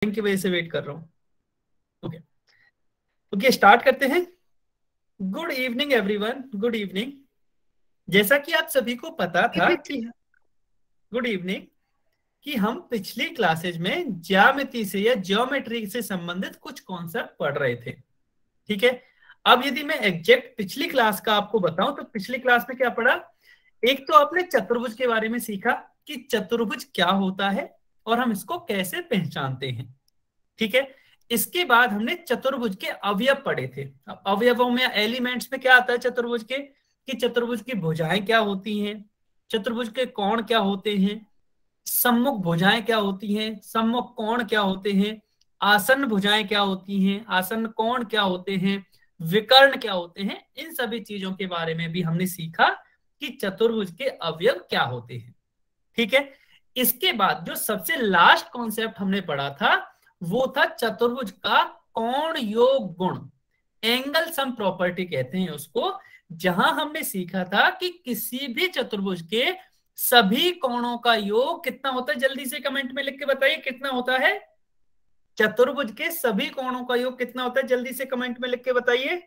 Time की वजह से वेट कर रहा हूँ। ओके ओके, स्टार्ट करते हैं। Good evening everyone, good evening. जैसा कि आप सभी को पता था कि गुड इवनिंग कि हम पिछली क्लासेज में ज्यामिति से या ज्योमेट्री से संबंधित कुछ कॉन्सेप्ट पढ़ रहे थे। ठीक है, अब यदि मैं एग्जैक्ट पिछली क्लास का आपको बताऊं तो पिछली क्लास में क्या पढ़ा। एक तो आपने चतुर्भुज के बारे में सीखा कि चतुर्भुज क्या होता है और हम इसको कैसे पहचानते हैं। ठीक है, इसके बाद हमने चतुर्भुज के अवयव पढ़े थे। अब अवयवों में एलिमेंट्स में क्या आता है चतुर्भुज के, कि चतुर्भुज की भुजाएं क्या होती हैं, चतुर्भुज के कोण क्या होते हैं, सम्मुख भुजाएं क्या होती हैं, सम्मुख कोण क्या होते हैं, आसन्न भुजाएं क्या होती हैं, आसन्न कोण क्या होते हैं, विकर्ण क्या होते हैं। इन सभी चीजों के बारे में भी हमने सीखा कि चतुर्भुज के अवयव क्या होते हैं। ठीक है, इसके बाद जो सबसे लास्ट कॉन्सेप्ट हमने पढ़ा था वो था चतुर्भुज का कोण योग गुण, एंगल सम प्रॉपर्टी कहते हैं उसको, जहां हमने सीखा था कि किसी भी चतुर्भुज के सभी कोणों का योग कितना होता है। जल्दी से कमेंट में लिख के बताइए कितना होता है। चतुर्भुज के सभी कोणों का योग कितना होता है, जल्दी से कमेंट में लिख के बताइए।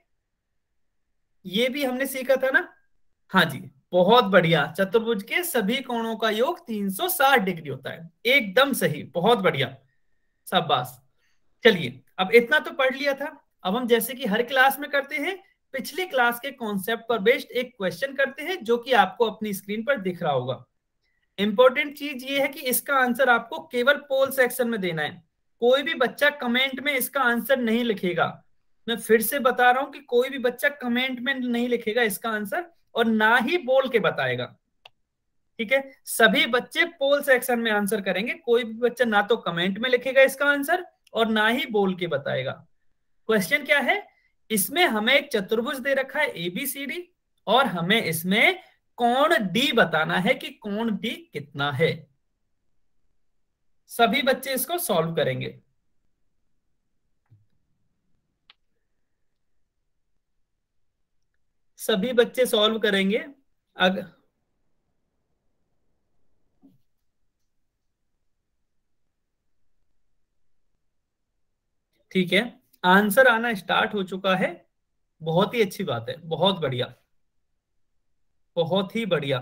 ये भी हमने सीखा था ना। हाँ जी, बहुत बढ़िया। चतुर्भुज के सभी कोणों का योग 360 डिग्री होता है, एकदम सही, बहुत बढ़िया, शाबाश। चलिए, अब इतना तो पढ़ लिया था। अब हम जैसे कि हर क्लास में करते हैं, पिछली क्लास के कॉन्सेप्ट पर बेस्ड एक क्वेश्चन करते हैं जो कि आपको अपनी स्क्रीन पर दिख रहा होगा। इंपॉर्टेंट चीज ये है कि इसका आंसर आपको केवल पोल सेक्शन में देना है। कोई भी बच्चा कमेंट में इसका आंसर नहीं लिखेगा। मैं फिर से बता रहा हूं कि कोई भी बच्चा कमेंट में नहीं लिखेगा इसका आंसर और ना ही बोल के बताएगा। ठीक है, सभी बच्चे पोल सेक्शन में आंसर करेंगे। कोई भी बच्चा ना तो कमेंट में लिखेगा इसका आंसर और ना ही बोल के बताएगा। क्वेश्चन क्या है, इसमें हमें एक चतुर्भुज दे रखा है ABCD और हमें इसमें कोण D बताना है कि कोण D कितना है। सभी बच्चे इसको सॉल्व करेंगे। सभी बच्चे सॉल्व करेंगे। अगर ठीक है, आंसर आना स्टार्ट हो चुका है। बहुत ही अच्छी बात है, बहुत बढ़िया, बहुत ही बढ़िया।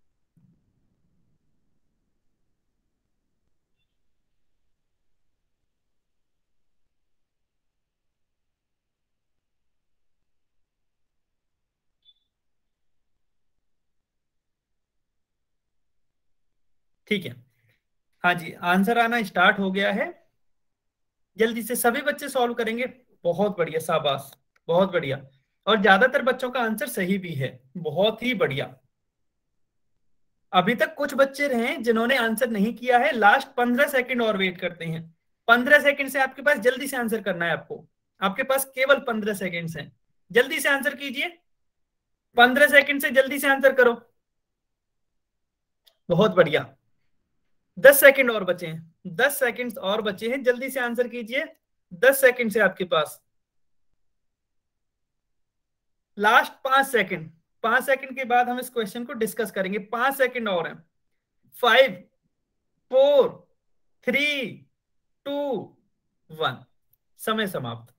ठीक है, हाँ जी, आंसर आना स्टार्ट हो गया है। जल्दी से सभी बच्चे सॉल्व करेंगे। बहुत बढ़िया, शाबाश, बहुत बढ़िया। और ज्यादातर बच्चों का आंसर सही भी है, बहुत ही बढ़िया। अभी तक कुछ बच्चे रहे जिन्होंने आंसर नहीं किया है, लास्ट 15 सेकंड और वेट करते हैं। 15 सेकंड से आपके पास जल्दी से आंसर करना है आपको। आपके पास केवल 15 सेकंड हैं, जल्दी से आंसर कीजिए। 15 सेकंड से जल्दी से आंसर करो। बहुत बढ़िया। 10 सेकंड और बचे हैं, 10 सेकंड और बचे हैं, जल्दी से आंसर कीजिए। 10 सेकंड से आपके पास, लास्ट 5 सेकंड। 5 सेकंड के बाद हम इस क्वेश्चन को डिस्कस करेंगे। 5 सेकंड और हैं। 5, 4, 3, 2, 1, समय समाप्त।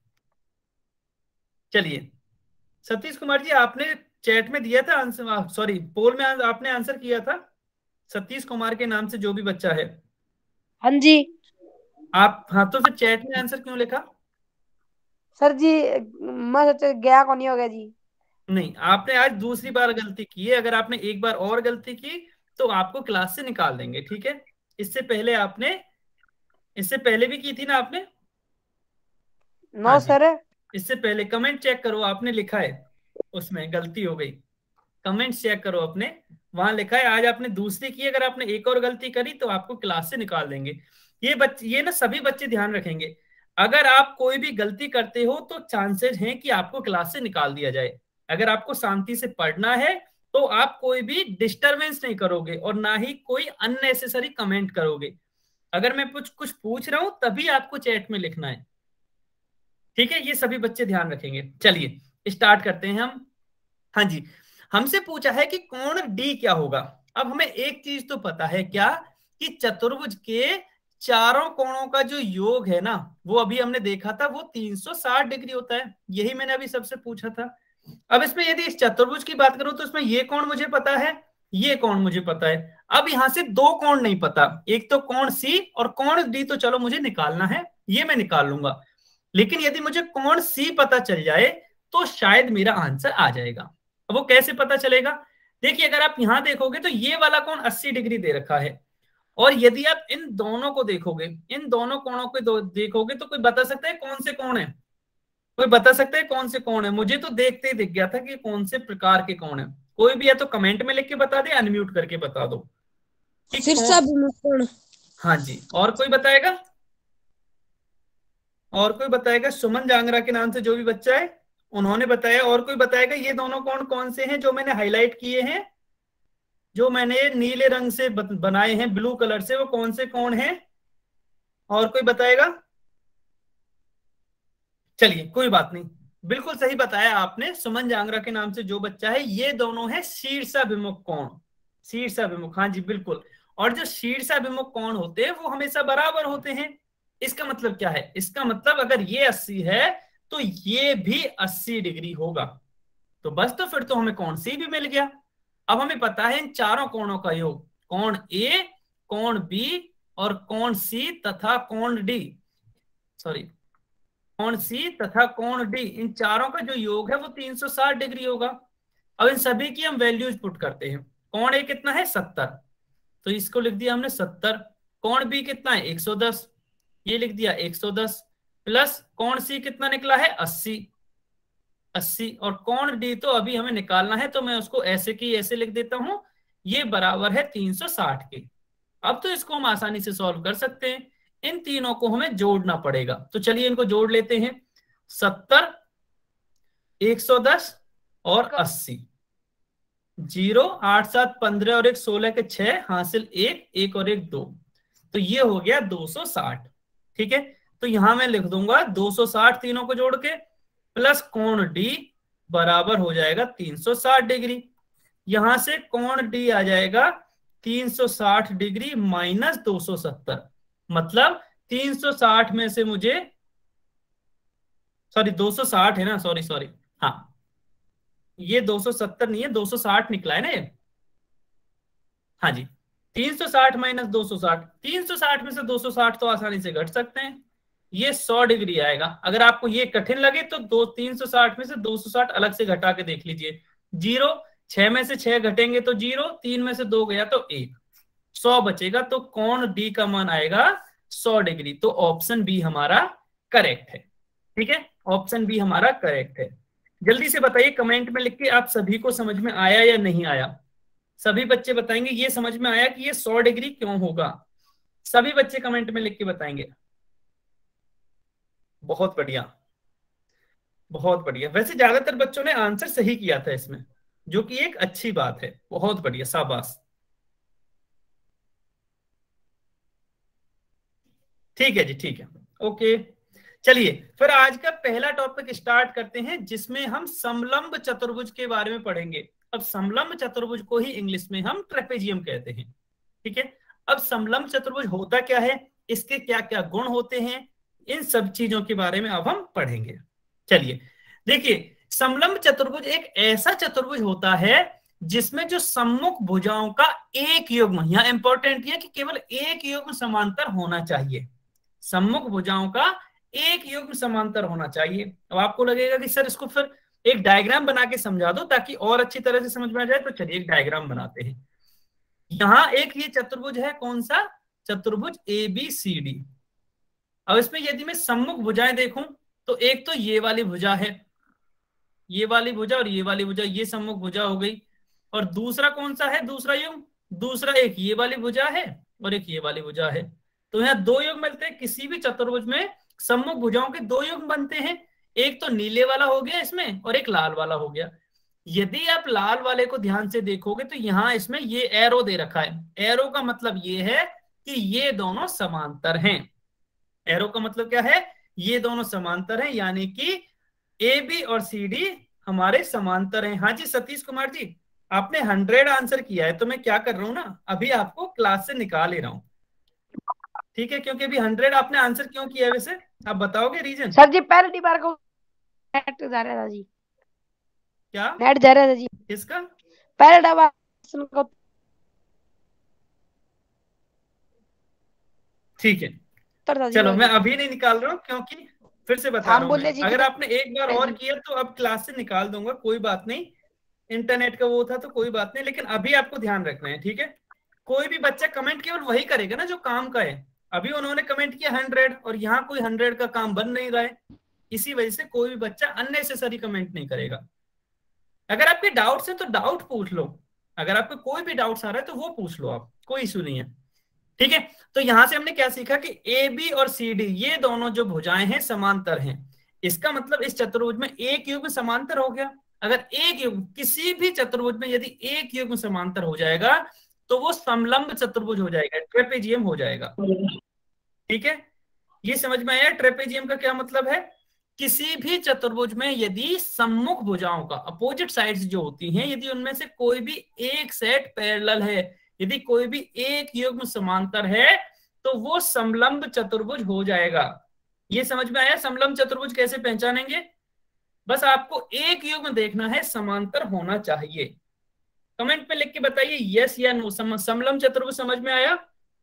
चलिए, सतीश कुमार जी, आपने चैट में दिया था आंसर, सॉरी पोल में आपने आंसर किया था। सतीश कुमार के नाम से जो भी बच्चा है। हाँ जी आप, हाँ, तो फिर चैट में आंसर क्यों लिखा। सर जी, मैं सोचा गया कौन ही हो गया जी। नहीं, आपने आज दूसरी बार गलती की है। अगर आपने एक बार और गलती की तो आपको क्लास से निकाल देंगे। ठीक है, इससे पहले आपने, इससे पहले भी की थी ना आपने। हाँ नो जी, सर। इससे पहले कमेंट चेक करो, आपने लिखा है उसमें गलती हो गई। कमेंट चेक करो अपने, वहां लिखा है। आज आपने दूसरी की, अगर आपने एक और गलती करी तो आपको क्लास से निकाल देंगे। ये बच्चे, ये ना सभी बच्चे ध्यान रखेंगे। अगर आप कोई भी गलती करते हो तो चांसेस हैं कि आपको क्लास से निकाल दिया जाए। अगर आपको शांति से पढ़ना है तो आप कोई भी डिस्टरबेंस नहीं करोगे और ना ही कोई अननेसेसरी कमेंट करोगे। अगर मैं कुछ कुछ पूछ रहा हूं तभी आपको चैट में लिखना है। ठीक है, ये सभी बच्चे ध्यान रखेंगे। चलिए स्टार्ट करते हैं हम। हाँ जी, हमसे पूछा है कि कोण डी क्या होगा। अब हमें एक चीज तो पता है क्या, कि चतुर्भुज के चारों कोणों का जो योग है ना, वो अभी हमने देखा था वो 360 डिग्री होता है, यही मैंने अभी सबसे पूछा था। अब इसमें यदि इस चतुर्भुज की बात करूं तो इसमें ये कोण मुझे पता है, ये कोण मुझे पता है। अब यहां से दो कोण नहीं पता, एक तो कोण सी और कोण डी, तो चलो मुझे निकालना है, ये मैं निकाल लूंगा। लेकिन यदि मुझे कोण सी पता चल जाए तो शायद मेरा आंसर आ जाएगा। अब वो कैसे पता चलेगा? देखिए, अगर आप यहां देखोगे तो ये वाला कोण 80 डिग्री दे रखा है, और यदि आप इन दोनों को देखोगे, इन दोनों कोणों को देखोगे, तो कोई बता सकता है कौन से कोण है? कोई बता सकता है कौन से कोण है? मुझे तो देखते ही दिख गया था कि कौन से प्रकार के कोण है। कोई भी या तो कमेंट में लिख के बता दे, अनम्यूट करके बता दो कि शीर्षाभिमुख कोण। हाँ जी, और कोई बताएगा? और कोई बताएगा? सुमन जांगरा के नाम से जो भी बच्चा है उन्होंने बताया। और कोई बताएगा ये दोनों कोण कौन से हैं जो मैंने हाईलाइट किए हैं, जो मैंने नीले रंग से बनाए हैं, ब्लू कलर से, वो कौन से कोण हैं? और कोई बताएगा? चलिए कोई बात नहीं, बिल्कुल सही बताया आपने, सुमन जांगरा के नाम से जो बच्चा है, ये दोनों है शीर्षाभिमुख कोण। शीर्षाभिमुख, हाँ जी बिल्कुल। और जो शीर्षाभिमुख कोण होते हैं वो हमेशा बराबर होते हैं। इसका मतलब क्या है? इसका मतलब अगर ये 80 है तो ये भी 80 डिग्री होगा। तो बस, तो फिर तो हमें कोण सी भी मिल गया। अब हमें पता है इन चारों कोणों का योग, कोण ए, कोण बी और कोण सी तथा कोण डी, सॉरी कोण सी तथा कोण डी, इन चारों का जो योग है वो 360 डिग्री होगा। अब इन सभी की हम वैल्यूज पुट करते हैं। कोण ए कितना है? 70, तो इसको लिख दिया हमने 70। कोण बी कितना है? 110, ये लिख दिया 110, प्लस कोण सी कितना निकला है? 80, 80, और कोण डी तो अभी हमें निकालना है, तो मैं उसको ऐसे की ऐसे लिख देता हूं, ये बराबर है 360 के। अब तो इसको हम आसानी से सॉल्व कर सकते हैं। इन तीनों को हमें जोड़ना पड़ेगा, तो चलिए इनको जोड़ लेते हैं। 70, 110 और 80, 0, 8, 7, 15 और 1, 16 के 6, हासिल 1, 1 और 1 2, तो ये हो गया 260। ठीक है, तो यहां मैं लिख दूंगा 260 तीनों को जोड़ के, प्लस कोण डी बराबर हो जाएगा 360 डिग्री। यहां से कोण डी आ जाएगा 360 डिग्री माइनस 270, मतलब 360 में से मुझे, सॉरी 260 है ना, सॉरी सॉरी, हाँ ये 270 नहीं है, 260 निकला है ना ये, हाँ जी। 360 माइनस 260, 360 में से 260 तो आसानी से घट सकते हैं, ये 100 डिग्री आएगा। अगर आपको ये कठिन लगे तो 360 में से 260 अलग से घटा के देख लीजिए। 0, 6 में से 6 घटेंगे तो 0, 3 में से 2 गया तो 1, 100 बचेगा, तो कोण डी का मान आएगा 100 डिग्री। तो ऑप्शन बी हमारा करेक्ट है। ठीक है, ऑप्शन बी हमारा करेक्ट है। जल्दी से बताइए कमेंट में लिख के, आप सभी को समझ में आया या नहीं आया? सभी बच्चे बताएंगे ये समझ में आया कि ये 100 डिग्री क्यों होगा? सभी बच्चे कमेंट में लिख के बताएंगे। बहुत बढ़िया, बहुत बढ़िया। वैसे ज्यादातर बच्चों ने आंसर सही किया था इसमें, जो कि एक अच्छी बात है। बहुत बढ़िया, शाबाश। ठीक है जी, ठीक है, ओके। चलिए फिर आज का पहला टॉपिक स्टार्ट करते हैं, जिसमें हम समलंब चतुर्भुज के बारे में पढ़ेंगे। अब समलंब चतुर्भुज को ही इंग्लिश में हम ट्रेपेजियम कहते हैं। ठीक है, अब समलंब चतुर्भुज होता क्या है, इसके क्या क्या गुण होते हैं, इन सब चीजों के बारे में अब हम पढ़ेंगे। चलिए देखिए, समलंब चतुर्भुज एक ऐसा चतुर्भुज होता है जिसमें जो सम्मुख भुजाओं का एक युग्म, यहां इंपॉर्टेंट है कि केवल एक युग्म समांतर होना चाहिए। सम्मुख भुजाओं का एक युग्म समांतर होना चाहिए। अब आपको लगेगा कि सर इसको फिर एक डायग्राम बना के समझा दो ताकि और अच्छी तरह से समझ में आ जाए, तो चलिए एक डायग्राम बनाते हैं। यहां एक ये चतुर्भुज है, कौन सा? चतुर्भुज ABCD। अब इसमें यदि मैं सम्मुख भुजाएं देखूं तो एक तो ये वाली भुजा है, ये वाली भुजा और ये वाली भुजा, ये सम्मुख भुजा हो गई। और दूसरा कौन सा है दूसरा युग्म? दूसरा एक ये वाली भुजा है और एक ये वाली भुजा है। तो यहाँ दो युग्म मिलते हैं। किसी भी चतुर्भुज में सम्मुख भुजाओं के दो युग्म बनते हैं, एक तो नीले वाला हो गया इसमें और एक लाल वाला हो गया। यदि आप लाल वाले को ध्यान से देखोगे तो यहाँ इसमें ये एरो दे रखा है। एरो का मतलब ये है कि ये दोनों समांतर हैं। एरो का मतलब क्या है? ये दोनों समांतर हैं, यानी कि AB और CD हमारे समांतर हैं। हाँ जी सतीश कुमार जी, आपने 100 आंसर किया है, तो मैं क्या कर रहा हूं ना, अभी आपको क्लास से निकाल ले रहा हूं। ठीक है, क्योंकि अभी 100 आपने आंसर क्यों किया है वैसे, आप बताओगे रीजन? सर जी पहली बार को नेट जा रहा था जी, क्या? नेट जा रहा था जी, किसका? पहला बार को। ठीक है, उत्तर था जी चलो सर मैं जी। अभी नहीं निकाल रहा हूँ, क्योंकि फिर से बता हम रहा हूँ मैं, बोले जी अगर कितने आपने एक बार और जी। किया तो अब क्लास से निकाल दूंगा, कोई बात नहीं, इंटरनेट का वो था तो कोई बात नहीं, लेकिन अभी आपको ध्यान रखना है, ठीक है? कोई भी बच्चा कमेंट केवल वही करेगा ना जो काम का है। अभी उन्होंने कमेंट किया 100 और यहाँ कोई 100 का काम बन नहीं रहा है, इसी वजह से कोई भी बच्चा अननेसेसरी कमेंट नहीं करेगा। अगर आपके डाउट्स हैं तो डाउट पूछ लो, अगर आपको कोई भी डाउट्स आ रहा है तो वो पूछ लो, आप कोई इशू नहीं है, ठीक है? तो यहां से हमने क्या सीखा कि ए बी और सी डी ये दोनों जो भुजाएं हैं समांतर हैं। इसका मतलब इस चतुर्भुज में एक युग्म समांतर हो गया। अगर एक युग्म किसी भी चतुर्भुज में यदि एक युग्म समांतर हो जाएगा तो वो समलंब चतुर्भुज हो जाएगा, ट्रेपेजियम हो जाएगा, ठीक है? ये समझ में आया ट्रेपेजियम का क्या मतलब है? किसी भी चतुर्भुज में यदि सम्मुख भुजाओं का अपोजिट साइड्स जो होती हैं, यदि उनमें से कोई भी एक सेट पैरेलल है, यदि कोई भी एक युग्म समांतर है, तो वो समलंब चतुर्भुज हो जाएगा। ये समझ में आया समलंब चतुर्भुज कैसे पहचानेंगे? बस आपको एक युग्म देखना है समांतर होना चाहिए। कमेंट में लिख के बताइए यस या नो, समलंब चतुर्भुज समझ में आया?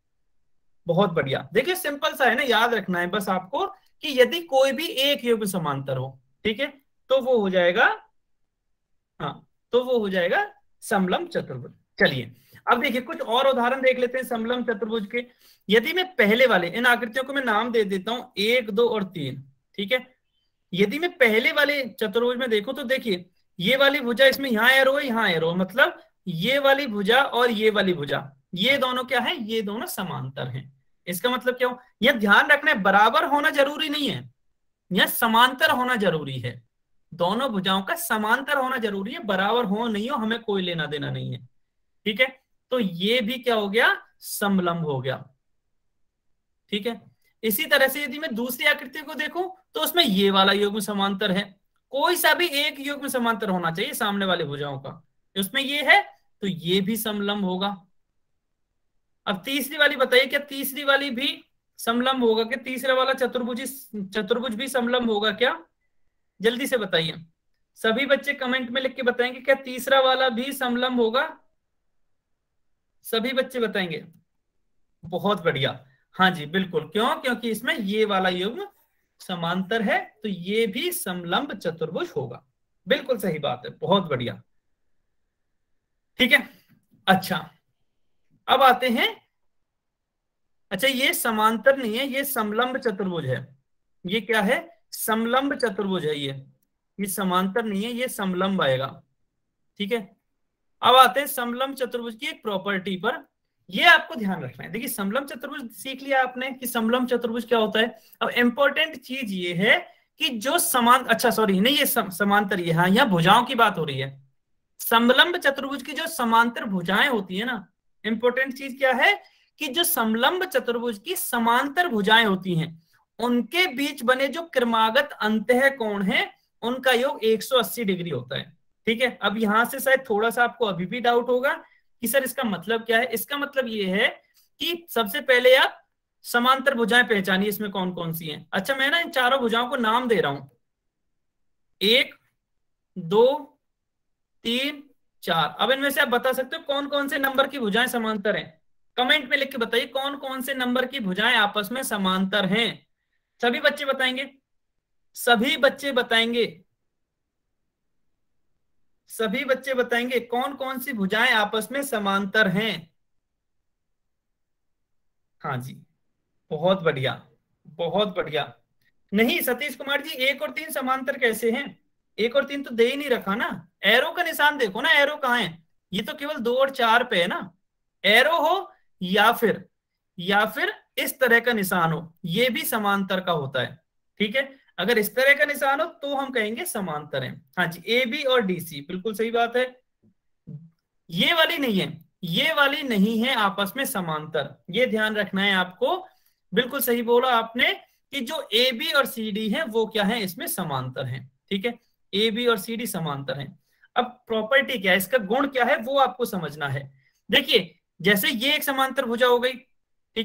बहुत बढ़िया। देखिए सिंपल सा है ना, याद रखना है बस आपको कि यदि कोई भी एक युग्म समांतर हो, ठीक है, तो वो हो जाएगा, हाँ, तो वो हो जाएगा समलंब चतुर्भुज। चलिए अब देखिए कुछ और उदाहरण देख लेते हैं समलंब चतुर्भुज के। यदि मैं पहले वाले इन आकृतियों को मैं नाम दे देता हूं 1, 2 और 3, ठीक है? यदि मैं पहले वाले चतुर्भुज में देखूं तो देखिए ये वाली भुजा, इसमें यहां एरो है, यहां एरो, मतलब ये वाली भुजा और ये वाली भुजा, ये दोनों क्या है? ये दोनों समांतर हैं। इसका मतलब क्या हो? यह ध्यान रखना है बराबर होना जरूरी नहीं है, यह समांतर होना जरूरी है। दोनों भुजाओं का समांतर होना जरूरी है, बराबर हो नहीं हो हमें कोई लेना देना नहीं है, ठीक है? तो ये भी क्या हो गया? समलंब हो गया, ठीक है? इसी तरह से यदि मैं दूसरी आकृति को देखूं तो उसमें ये वाला युग्म समांतर है, कोई सा भी एक युग्म समांतर होना चाहिए सामने वाले भुजाओं का, उसमें ये है तो ये भी समलंब होगा। अब तीसरी वाली बताइए, क्या तीसरी वाली भी समलंब होगा? क्या तीसरा वाला चतुर्भुज भी समलंब होगा क्या? जल्दी से बताइए, सभी बच्चे कमेंट में लिख के बताएंगे क्या तीसरा वाला भी समलंब होगा? सभी बच्चे बताएंगे, बहुत बढ़िया। हाँ जी बिल्कुल, क्यों? क्योंकि इसमें ये वाला युग्म समांतर है तो ये भी समलंब चतुर्भुज होगा। बिल्कुल सही बात है, बहुत बढ़िया, ठीक है? अच्छा अब आते हैं, अच्छा ये समांतर नहीं है, ये समलंब चतुर्भुज है। ये क्या है? समलंब चतुर्भुज है ये समांतर नहीं है, ये समलंब आएगा, ठीक है? अब आते हैं समलंब चतुर्भुज की एक प्रॉपर्टी पर, ये आपको ध्यान रखना है। देखिए समलंब चतुर्भुज सीख लिया आपने कि समलंब चतुर्भुज क्या होता है। अब इंपॉर्टेंट चीज ये है कि जो अच्छा सॉरी नहीं, ये समांतर, ये हाँ यहाँ भुजाओं की बात हो रही है। समलंब चतुर्भुज की जो समांतर भुजाएं होती है ना, इंपॉर्टेंट चीज क्या है कि जो समलंब चतुर्भुज की समांतर भुजाएं होती हैं उनके बीच बने जो क्रमागत अंतः कोण है उनका योग 180 डिग्री होता है, ठीक है? अब यहां से शायद थोड़ा सा आपको अभी भी डाउट होगा कि सर इसका मतलब क्या है। इसका मतलब ये है कि सबसे पहले आप समांतर भुजाएं पहचानिए, इसमें कौन कौन सी हैं। अच्छा मैं ना इन चारों भुजाओं को नाम दे रहा हूं, 1, 2, 3, 4। अब इनमें से आप बता सकते हो कौन कौन से नंबर की भुजाएं समांतर हैं? कमेंट में लिख के बताइए कौन कौन से नंबर की भुजाएं आपस में समांतर हैं। सभी बच्चे बताएंगे, सभी बच्चे बताएंगे, सभी बच्चे बताएंगे कौन कौन सी भुजाएं आपस में समांतर हैं। हाँ जी बहुत बढ़िया, बहुत बढ़िया। नहीं सतीश कुमार जी, 1 और 3 समांतर कैसे हैं? 1 और 3 तो दे ही नहीं रखा ना, एरो का निशान देखो ना, एरो कहाँ है? ये तो केवल 2 और 4 पे है ना। एरो हो या फिर इस तरह का निशान हो, ये भी समांतर का होता है, ठीक है? अगर इस तरह का निशान हो तो हम कहेंगे समांतर है। हाँ जी ए बी और डी सी, बिल्कुल सही बात है। ये वाली नहीं है, ये वाली नहीं है आपस में समांतर, ये ध्यान रखना है आपको। बिल्कुल सही बोला आपने कि जो ए बी और सी डी है वो क्या है? इसमें समांतर है, ठीक है? ए बी और सी डी समांतर है। अब प्रॉपर्टी क्या है, इसका गुण क्या है वो आपको समझना है। देखिए जैसे ये एक समांतर भुजा हो गई, ठीक है?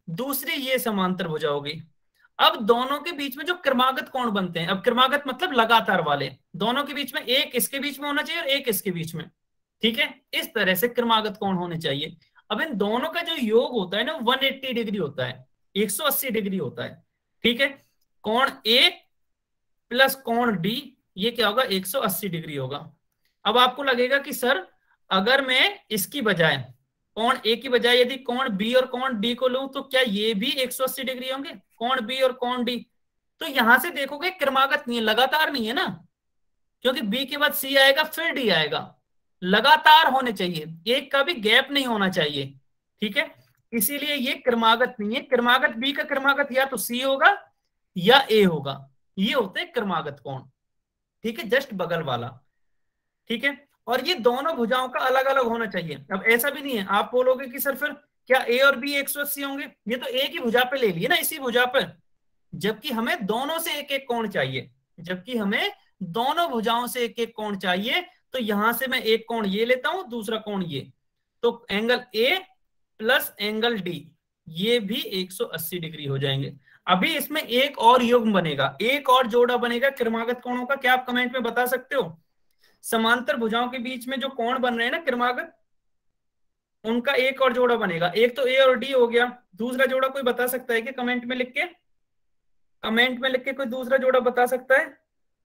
दूसरी ये समांतर भुजा होगी। अब दोनों के बीच में जो क्रमागत कोण बनते हैं, अब क्रमागत मतलब लगातार वाले, दोनों के बीच में एक इसके बीच में होना चाहिए और एक इसके बीच में, ठीक है, इस तरह से क्रमागत कोण होने चाहिए। अब इन दोनों का जो योग होता है ना 180 डिग्री होता है, 180 डिग्री होता है, ठीक है। कोण ए प्लस कोण डी ये क्या होगा, 180 डिग्री होगा। अब आपको लगेगा कि सर अगर मैं इसकी बजाय कोण ए की बजाय यदि कोण बी और कोण डी को लूं तो क्या ये भी 180 डिग्री होंगे, कोण बी और कोण डी? तो यहां से देखोगे क्रमागत नहीं है, लगातार नहीं है ना, क्योंकि बी के बाद सी आएगा फिर डी आएगा, लगातार होने चाहिए, एक का भी गैप नहीं होना चाहिए, ठीक है। इसीलिए ये क्रमागत नहीं है। क्रमागत बी का क्रमागत या तो सी होगा या ए होगा, ये होते हैं क्रमागत कोण, ठीक है, जस्ट बगल वाला, ठीक है। और ये दोनों भुजाओं का अलग अलग होना चाहिए। अब ऐसा भी नहीं है आप बोलोगे कि सर फिर क्या ए और बी 180 होंगे, ये तो एक ही भुजा पे ले लिए ना, इसी भुजा पर, जबकि हमें दोनों से एक एक कोण चाहिए, जबकि हमें दोनों भुजाओं से एक एक कोण चाहिए। तो यहां से मैं एक कोण ये लेता हूं, दूसरा कोण ये, तो angle A plus angle D ये भी 180 डिग्री हो जाएंगे। अभी इसमें एक और युग्म बनेगा, एक और जोड़ा बनेगा क्रमागत कोणों का, क्या आप कमेंट में बता सकते हो? समांतर भुजाओं के बीच में जो कोण बन रहे हैं ना क्रमागत, उनका एक और जोड़ा बनेगा। एक तो ए और डी हो गया, दूसरा जोड़ा कोई बता सकता है कि कमेंट में लिख के, कमेंट में लिख के कोई दूसरा जोड़ा बता सकता है?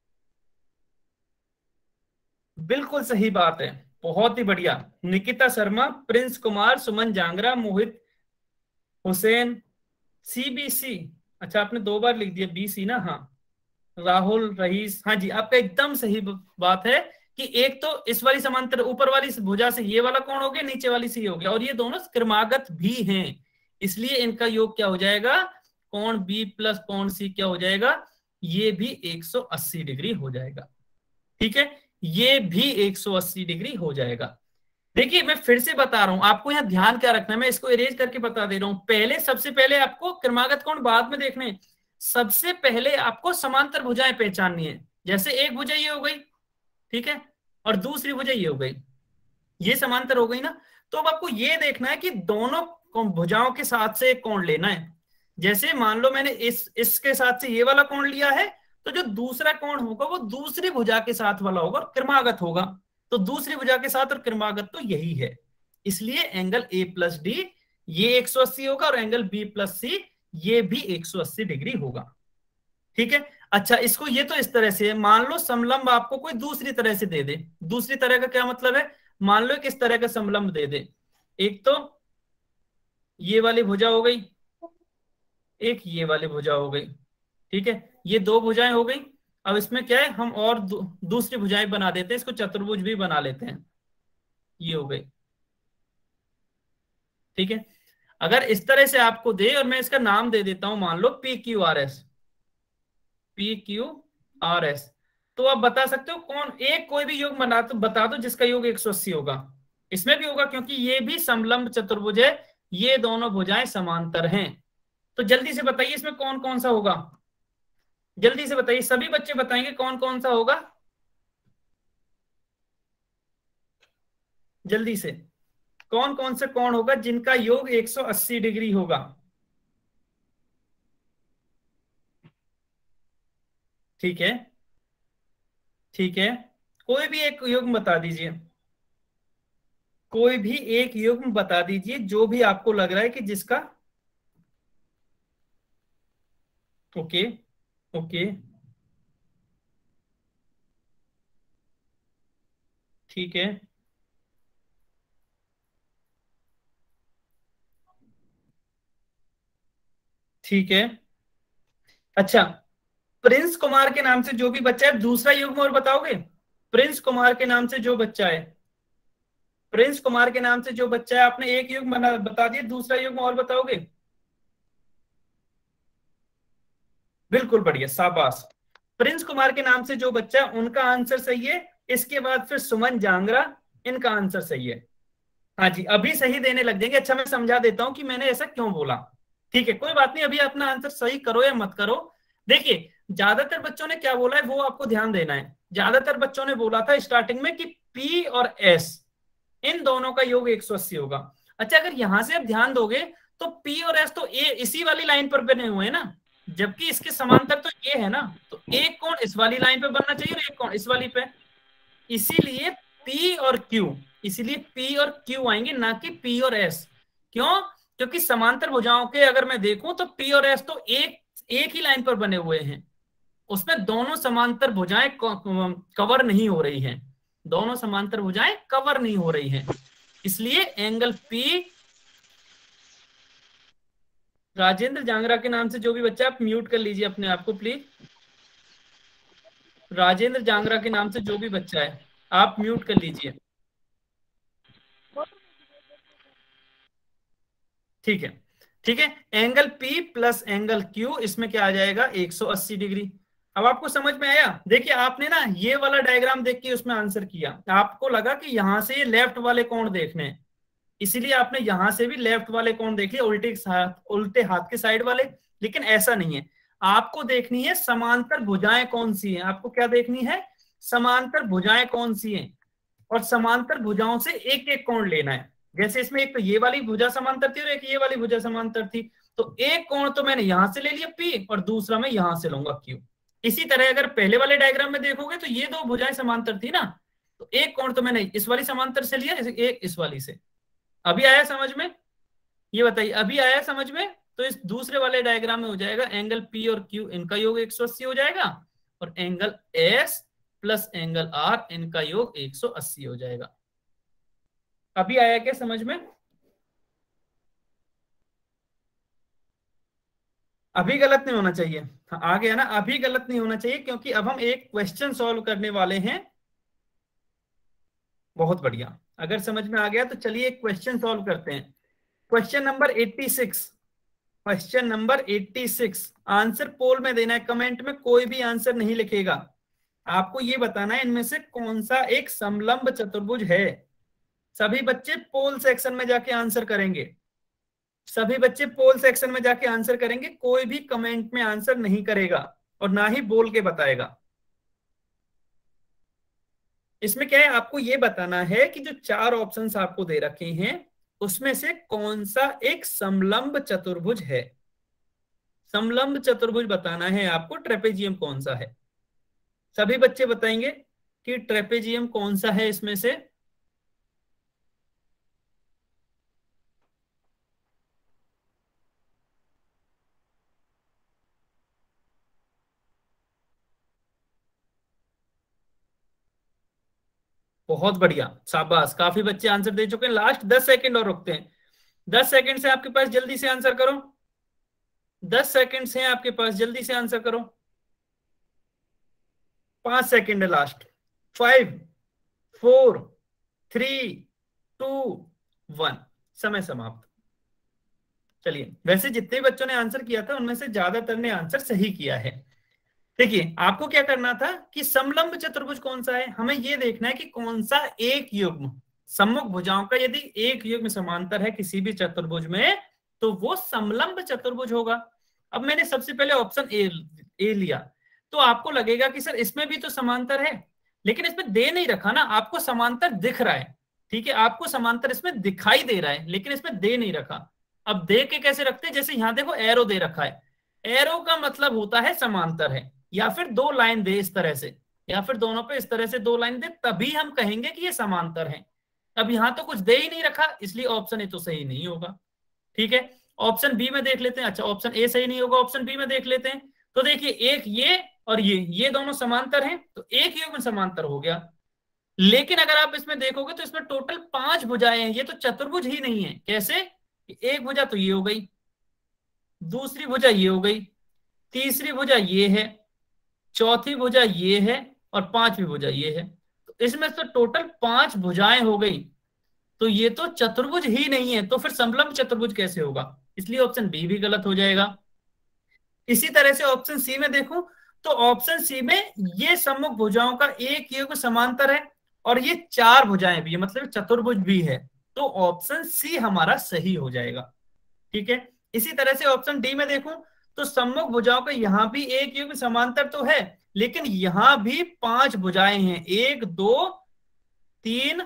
बिल्कुल सही बात है, बहुत ही बढ़िया, निकिता शर्मा, प्रिंस कुमार, सुमन जांगरा, मोहित हुसैन, सीबीसी, अच्छा आपने 2 बार लिख दिया बीसी ना, हाँ, राहुल रईस, हाँ जी आपका एकदम सही बात है कि एक तो इस वाली समांतर ऊपर वाली भुजा से ये वाला कोण हो गया, नीचे वाली से ये हो गया, और ये दोनों क्रमागत भी हैं, इसलिए इनका योग क्या हो जाएगा, कोण बी प्लस कोण सी क्या हो जाएगा, ये भी 180 डिग्री हो जाएगा, ठीक है, ये भी 180 डिग्री हो जाएगा। देखिए मैं फिर से बता रहा हूं आपको, यहाँ ध्यान क्या रखना है, मैं इसको इरेज करके बता दे रहा हूं। पहले सबसे पहले आपको क्रमागत कोण बाद में देखने, सबसे पहले आपको समांतर भुजाएं पहचाननी है। जैसे एक भुजा ये हो गई, ठीक है, और दूसरी भुजा ये हो गई, ये समांतर हो गई ना, तो अब आपको ये देखना है कि दोनों भुजाओं के साथ से एक कोण लेना है। जैसे मान लो मैंने इसके साथ से ये वाला कोण लिया है, तो जो दूसरा कोण होगा वो दूसरी भुजा के साथ वाला होगा और क्रमागत होगा, तो दूसरी भुजा के साथ और क्रमागत तो यही है, इसलिए एंगल ए प्लस डी ये 180 होगा और एंगल बी प्लस सी ये भी 180 डिग्री होगा, ठीक है। अच्छा इसको ये तो इस तरह से है, मान लो समलंब आपको कोई दूसरी तरह से दे दे, दूसरी तरह का क्या मतलब है, मान लो किस तरह का समलंब दे दे, एक तो ये वाली भुजा हो गई, एक ये वाली भुजा हो गई, ठीक है, ये 2 भुजाएं हो गई। अब इसमें क्या है, हम और दूसरी भुजाएं बना देते हैं, इसको चतुर्भुज भी बना लेते हैं, ये हो गई, ठीक है। अगर इस तरह से आपको दे और मैं इसका नाम दे देता हूं, मान लो P Q R S, P Q R S, तो आप बता सकते हो कौन एक कोई भी योग बना तो बता दो जिसका योग 180 होगा। इसमें भी होगा क्योंकि ये भी समलंब चतुर्भुज है, ये दोनों भुजाएं समांतर हैं, तो जल्दी से बताइए इसमें कौन कौन सा होगा, जल्दी से बताइए, सभी बच्चे बताएंगे कौन कौन सा होगा, जल्दी से, कौन कौन से कोण होगा जिनका योग 180 डिग्री होगा? ठीक है, ठीक है, कोई भी एक युग्म बता दीजिए, कोई भी एक युग्म बता दीजिए जो भी आपको लग रहा है कि जिसका, ओके ओके, ठीक है, ठीक है। अच्छा प्रिंस कुमार के नाम से जो भी बच्चा है, दूसरा युग्म और बताओगे? प्रिंस कुमार के नाम से जो बच्चा है, प्रिंस कुमार के नाम से जो बच्चा है, आपने एक युग्म बता दिया, दूसरा युग्म और बताओगे? बिल्कुल बढ़िया, शाबाश। प्रिंस कुमार के नाम से जो बच्चा है उनका आंसर सही है, इसके बाद फिर सुमन जांगरा, इनका आंसर सही है, हाँ जी अभी सही देने लग जाएंगे। अच्छा मैं समझा देता हूं कि मैंने ऐसा क्यों बोला, ठीक है, कोई बात नहीं, अभी अपना आंसर सही करो या मत करो। देखिए ज्यादातर बच्चों ने क्या बोला है वो आपको ध्यान देना है, ज्यादातर बच्चों ने बोला था स्टार्टिंग में कि पी और एस इन दोनों का योग 180 होगा। अच्छा अगर यहां से आप ध्यान दोगे तो P और S तो ए इसी वाली लाइन पर बने हुए हैं ना, जबकि इसके समांतर तो ये है ना, तो एक कोण इस वाली लाइन पे बनना चाहिए और एक कोण इस वाली पे। इसीलिए P और Q, इसीलिए P और Q आएंगे, ना कि P और S। क्यों? क्योंकि समांतर भुजाओं के अगर मैं देखूं तो P और S तो एक ही लाइन पर बने हुए हैं, उसमें दोनों समांतर भुजाएं कवर नहीं हो रही हैं, दोनों समांतर भुजाएं कवर नहीं हो रही हैं। इसलिए एंगल P, राजेंद्र जांगरा के नाम से जो भी बच्चा, आप म्यूट कर लीजिए अपने आप को प्लीज। राजेंद्र जांगरा के नाम से जो भी बच्चा है आप म्यूट कर लीजिए। ठीक है, ठीक है। Angle P plus angle Q, इसमें क्या आ जाएगा 180 डिग्री। अब आपको समझ में आया? देखिए आपने ना ये वाला डायग्राम देख के उसमें आंसर किया, आपको लगा कि यहां से ये लेफ्ट वाले कोण देखने हैं, इसीलिए आपने यहां से भी लेफ्ट वाले कोण देख लिया, उल्टे हाथ के साइड वाले। लेकिन ऐसा नहीं है, आपको देखनी है समांतर भुजाएं कौन सी हैं। आपको क्या देखनी है? समांतर भुजाएं कौन सी हैं, और समांतर भुजाओं से एक एक कोण लेना है। जैसे इसमें एक तो ये वाली भुजा समांतर थी और एक ये वाली भुजा समांतर थी, तो एक कोण तो मैंने यहां से ले लिया P और दूसरा मैं यहां से लूंगा Q। इसी तरह अगर पहले वाले डायग्राम में देखोगे तो ये दो भुजाएं समांतर थी ना, तो एक कोण तो मैंने इस वाली समांतर से लिया, एक इस वाली से। अभी आया समझ में? ये बताइए, अभी आया समझ में? तो इस दूसरे वाले डायग्राम में हो जाएगा एंगल P और Q, इनका योग 180 हो जाएगा, और angle S plus angle R, इनका योग 180 हो जाएगा। अभी आया क्या समझ में? अभी गलत नहीं होना चाहिए। हाँ, आ गया ना? अभी गलत नहीं होना चाहिए, क्योंकि अब हम एक क्वेश्चन सॉल्व करने वाले हैं। बहुत बढ़िया, अगर समझ में आ गया तो चलिए एक क्वेश्चन सॉल्व करते हैं। Question number 86, question number 86। Answer poll में देना है, कमेंट में कोई भी आंसर नहीं लिखेगा। आपको ये बताना है इनमें से कौन सा एक समलंब चतुर्भुज है। सभी बच्चे पोल सेक्शन में जाके आंसर करेंगे, सभी बच्चे पोल सेक्शन में जाके आंसर करेंगे, कोई भी कमेंट में आंसर नहीं करेगा और ना ही बोल के बताएगा। इसमें क्या है, आपको ये बताना है कि जो चार ऑप्शंस आपको दे रखे हैं उसमें से कौन सा एक समलंब चतुर्भुज है। समलंब चतुर्भुज बताना है आपको, ट्रेपेजियम कौन सा है। सभी बच्चे बताएंगे कि ट्रेपेजियम कौन सा है इसमें से। बहुत बढ़िया, शाबाश, काफी बच्चे आंसर दे चुके हैं। लास्ट 10 सेकंड और रुकते हैं, 10 सेकंड से आपके पास, जल्दी से आंसर करो। 10 सेकंड से आपके पास, जल्दी से आंसर करो। 5 सेकंड है लास्ट। 5, 4, 3, 2, 1, समय समाप्त। चलिए, वैसे जितने बच्चों ने आंसर किया था उनमें से ज्यादातर ने आंसर सही किया है। देखिए आपको क्या करना था कि समलंब चतुर्भुज कौन सा है, हमें यह देखना है कि कौन सा एक युग्म सम्मुख भुजाओं का यदि एक युग्म समांतर है किसी भी चतुर्भुज में, तो वो समलंब चतुर्भुज होगा। अब मैंने सबसे पहले ऑप्शन ए लिया, तो आपको लगेगा कि सर इसमें भी तो समांतर है, लेकिन इसमें दे नहीं रखा ना, आपको समांतर दिख रहा है। ठीक है, आपको समांतर इसमें दिखाई दे रहा है, लेकिन इसमें दे नहीं रखा। अब दे के कैसे रखते हैं, जैसे यहां देखो एरो दे रखा है, एरो का मतलब होता है समांतर है, या फिर दो लाइन दे इस तरह से, या फिर दोनों पे इस तरह से दो लाइन दे, तभी हम कहेंगे कि ये समांतर है। अब यहां तो कुछ दे ही नहीं रखा, इसलिए ऑप्शन ए तो सही नहीं होगा। ठीक है, ऑप्शन बी में देख लेते हैं। अच्छा, ऑप्शन ए सही नहीं होगा, ऑप्शन बी में देख लेते हैं। तो देखिए एक ये और ये दोनों समांतर हैं, तो एक युग्म समांतर हो गया। लेकिन अगर आप इसमें देखोगे तो इसमें टोटल 5 भुजाएं हैं, ये तो चतुर्भुज ही नहीं है। कैसे? एक भुजा तो ये हो गई, दूसरी भुजा ये हो गई, तीसरी भुजा ये है, चौथी भुजा ये है, और पांचवी भुजा ये है। तो इसमें तो टोटल 5 भुजाएं हो गई, तो ये तो चतुर्भुज ही नहीं है, तो फिर समलंब चतुर्भुज कैसे होगा? इसलिए ऑप्शन बी भी गलत हो जाएगा। इसी तरह से ऑप्शन सी में देखूं तो ऑप्शन सी में ये सम्मुख भुजाओं का एक युग्म समांतर है, और ये 4 भुजाएं भी है, मतलब चतुर्भुज भी है, तो ऑप्शन सी हमारा सही हो जाएगा। ठीक है, इसी तरह से ऑप्शन डी में देखूं तो सम्मुख भुजाओं का यहां भी एक युग्म समांतर तो है, लेकिन यहां भी 5 भुजाएं हैं, 1, 2, 3,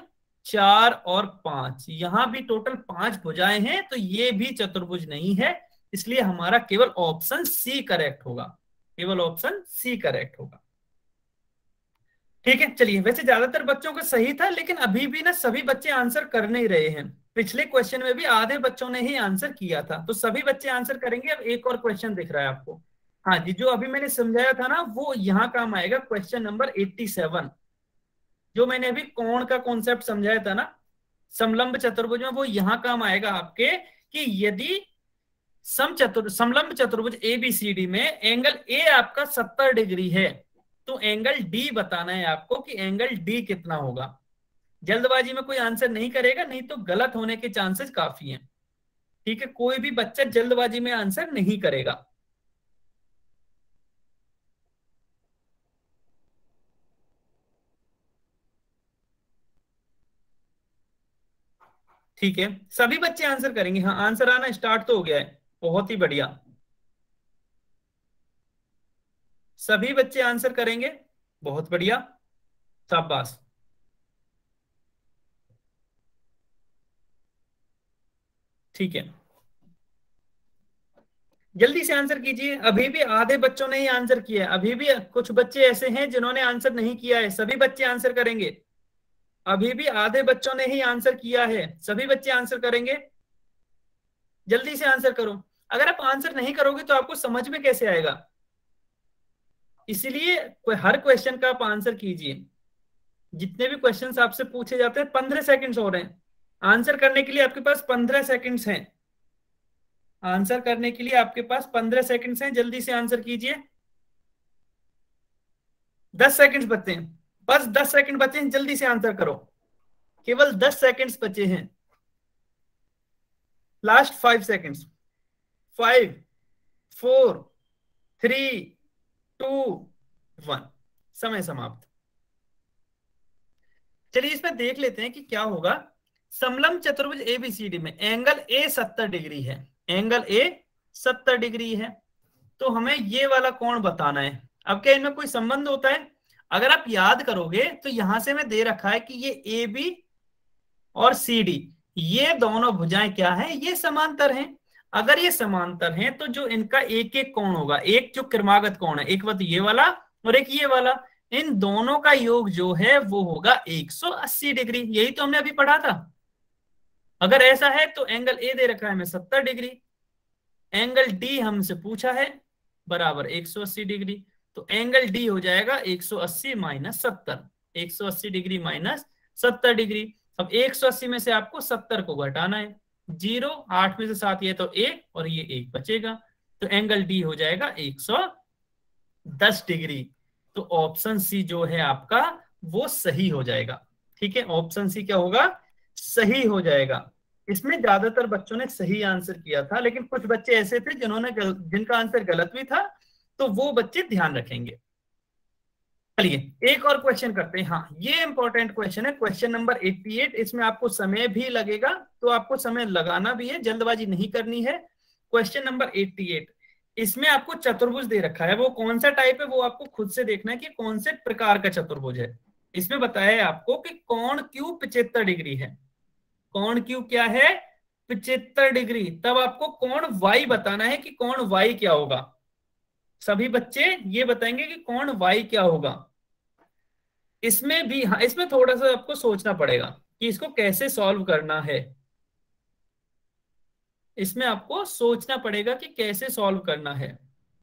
4 और 5, यहां भी टोटल 5 भुजाएं हैं, तो ये भी चतुर्भुज नहीं है, इसलिए हमारा केवल ऑप्शन सी करेक्ट होगा, केवल ऑप्शन सी करेक्ट होगा। ठीक है, चलिए, वैसे ज्यादातर बच्चों का सही था, लेकिन अभी भी ना सभी बच्चे आंसर कर नहीं रहे हैं। पिछले क्वेश्चन में भी आधे बच्चों ने ही आंसर किया था, तो सभी बच्चे आंसर करेंगे। अब एक और क्वेश्चन दिख रहा है आपको, हाँ जी, जो अभी मैंने समझाया था ना, वो यहाँ काम आएगा, क्वेश्चन नंबर 87। जो मैंने अभी कोण का कॉन्सेप्ट समझाया था ना, समलंब चतुर्भुज में, वो यहाँ काम आएगा आपके, कि यदि समलंब चतुर्भुज एबीसीडी में एंगल ए आपका 70 डिग्री है, तो एंगल डी बताना है आपको कि एंगल डी कितना होगा। जल्दबाजी में कोई आंसर नहीं करेगा, नहीं तो गलत होने के चांसेस काफी हैं। ठीक है, कोई भी बच्चा जल्दबाजी में आंसर नहीं करेगा। ठीक है, सभी बच्चे आंसर करेंगे, हाँ, आंसर आना स्टार्ट तो हो गया है, बहुत ही बढ़िया, सभी बच्चे आंसर करेंगे, बहुत बढ़िया, शाबाश। ठीक है, जल्दी से आंसर कीजिए, अभी भी आधे बच्चों ने ही आंसर किया है, अभी भी कुछ बच्चे ऐसे हैं जिन्होंने आंसर नहीं किया है, सभी बच्चे आंसर करेंगे। अभी भी आधे बच्चों ने ही आंसर किया है, सभी बच्चे आंसर करेंगे, जल्दी से आंसर करो। अगर आप आंसर नहीं करोगे तो आपको समझ में कैसे आएगा, इसीलिए हर क्वेश्चन का आप आंसर कीजिए। जितने भी क्वेश्चंस आपसे पूछे जाते हैं, 15 सेकंड्स हो रहे हैं आंसर करने के लिए, आपके पास 15 सेकंड्स हैं आंसर करने के लिए, आपके पास 15 सेकंड्स हैं, जल्दी से आंसर कीजिए। 10 सेकंड्स बचे हैं, बस 10 सेकंड बचे हैं, जल्दी से आंसर करो, केवल 10 सेकंड्स बचे हैं, लास्ट 5 सेकंड्स, 5, 4, 3, 2, 1, समय समाप्त। चलिए इसमें देख लेते हैं कि क्या होगा। समलंब चतुर्भुज एबीसीडी में एंगल ए 70 डिग्री है, एंगल ए 70 डिग्री है, तो हमें ये वाला कोण बताना है। अब क्या इनमें कोई संबंध होता है? अगर आप याद करोगे तो यहां से में दे रखा है कि ये ए बी और सी डी, ये दोनों भुजाएं क्या हैं, ये समांतर हैं। अगर ये समांतर हैं तो जो इनका एक एक कोण होगा, एक जो क्रमागत कोण है, एक वत ये वाला और एक ये वाला, इन दोनों का योग जो है वो होगा 180 डिग्री, यही तो हमने अभी पढ़ा था। अगर ऐसा है तो एंगल ए दे रखा है हमें 70 डिग्री, एंगल डी हमसे पूछा है बराबर 180 डिग्री, तो एंगल डी हो जाएगा 180 माइनस 70, 180 डिग्री माइनस 70 डिग्री। अब 180 में से आपको 70 को घटाना है, 0, 8 में से 7 ये तो 1 और ये 1 बचेगा, तो एंगल डी हो जाएगा 110 डिग्री। तो ऑप्शन सी जो है आपका वो सही हो जाएगा। ठीक है, ऑप्शन सी क्या होगा, सही हो जाएगा। इसमें ज्यादातर बच्चों ने सही आंसर किया था, लेकिन कुछ बच्चे ऐसे थे जिनका आंसर गलत भी था, तो वो बच्चे ध्यान रखेंगे। चलिए एक और क्वेश्चन करते हैं, हाँ ये इंपॉर्टेंट क्वेश्चन है, क्वेश्चन नंबर 88। इसमें आपको समय भी लगेगा, तो आपको समय लगाना भी है, जल्दबाजी नहीं करनी है। क्वेश्चन नंबर 88, इसमें आपको चतुर्भुज दे रखा है, वो कौन सा टाइप है वो आपको खुद से देखना है कि कौन से प्रकार का चतुर्भुज है। इसमें बताया है आपको कि कोण क्यू 75 डिग्री है, कोण क्यू क्या है, 75 डिग्री। तब आपको कोण वाई बताना है कि कोण वाई क्या होगा। सभी बच्चे ये बताएंगे कि कोण वाई क्या होगा। इसमें भी, हाँ, इसमें थोड़ा सा आपको सोचना पड़ेगा कि इसको कैसे सॉल्व करना है, इसमें आपको सोचना पड़ेगा कि कैसे सॉल्व करना है।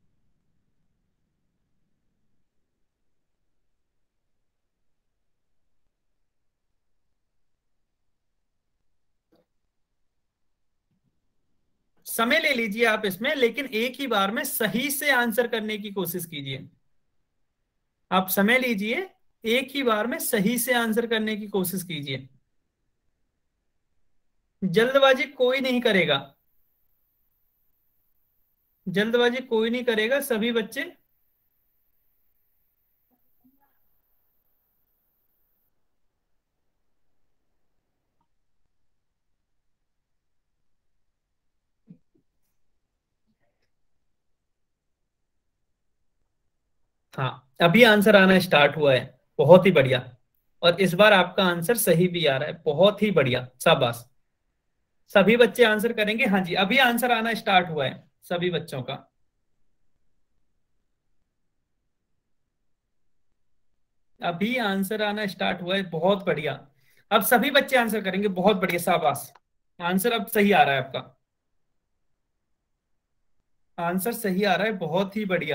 समय ले लीजिए आप इसमें, लेकिन एक ही बार में सही से आंसर करने की कोशिश कीजिए। आप समय लीजिए, एक ही बार में सही से आंसर करने की कोशिश कीजिए, जल्दबाजी कोई नहीं करेगा, जल्दबाजी कोई नहीं करेगा, सभी बच्चे। हाँ, अभी आंसर आना स्टार्ट हुआ है, बहुत ही बढ़िया। और इस बार आपका आंसर सही भी आ रहा है, बहुत ही बढ़िया, शाबाश। सभी बच्चे आंसर करेंगे? हाँ जी, अभी आंसर आना स्टार्ट हुआ है सभी बच्चों का। अभी आंसर आना स्टार्ट हुआ है, बहुत बढ़िया। अब सभी बच्चे आंसर करेंगे, बहुत बढ़िया, शाबाश। आंसर अब सही आ रहा है आपका, आंसर सही आ रहा है, बहुत ही बढ़िया।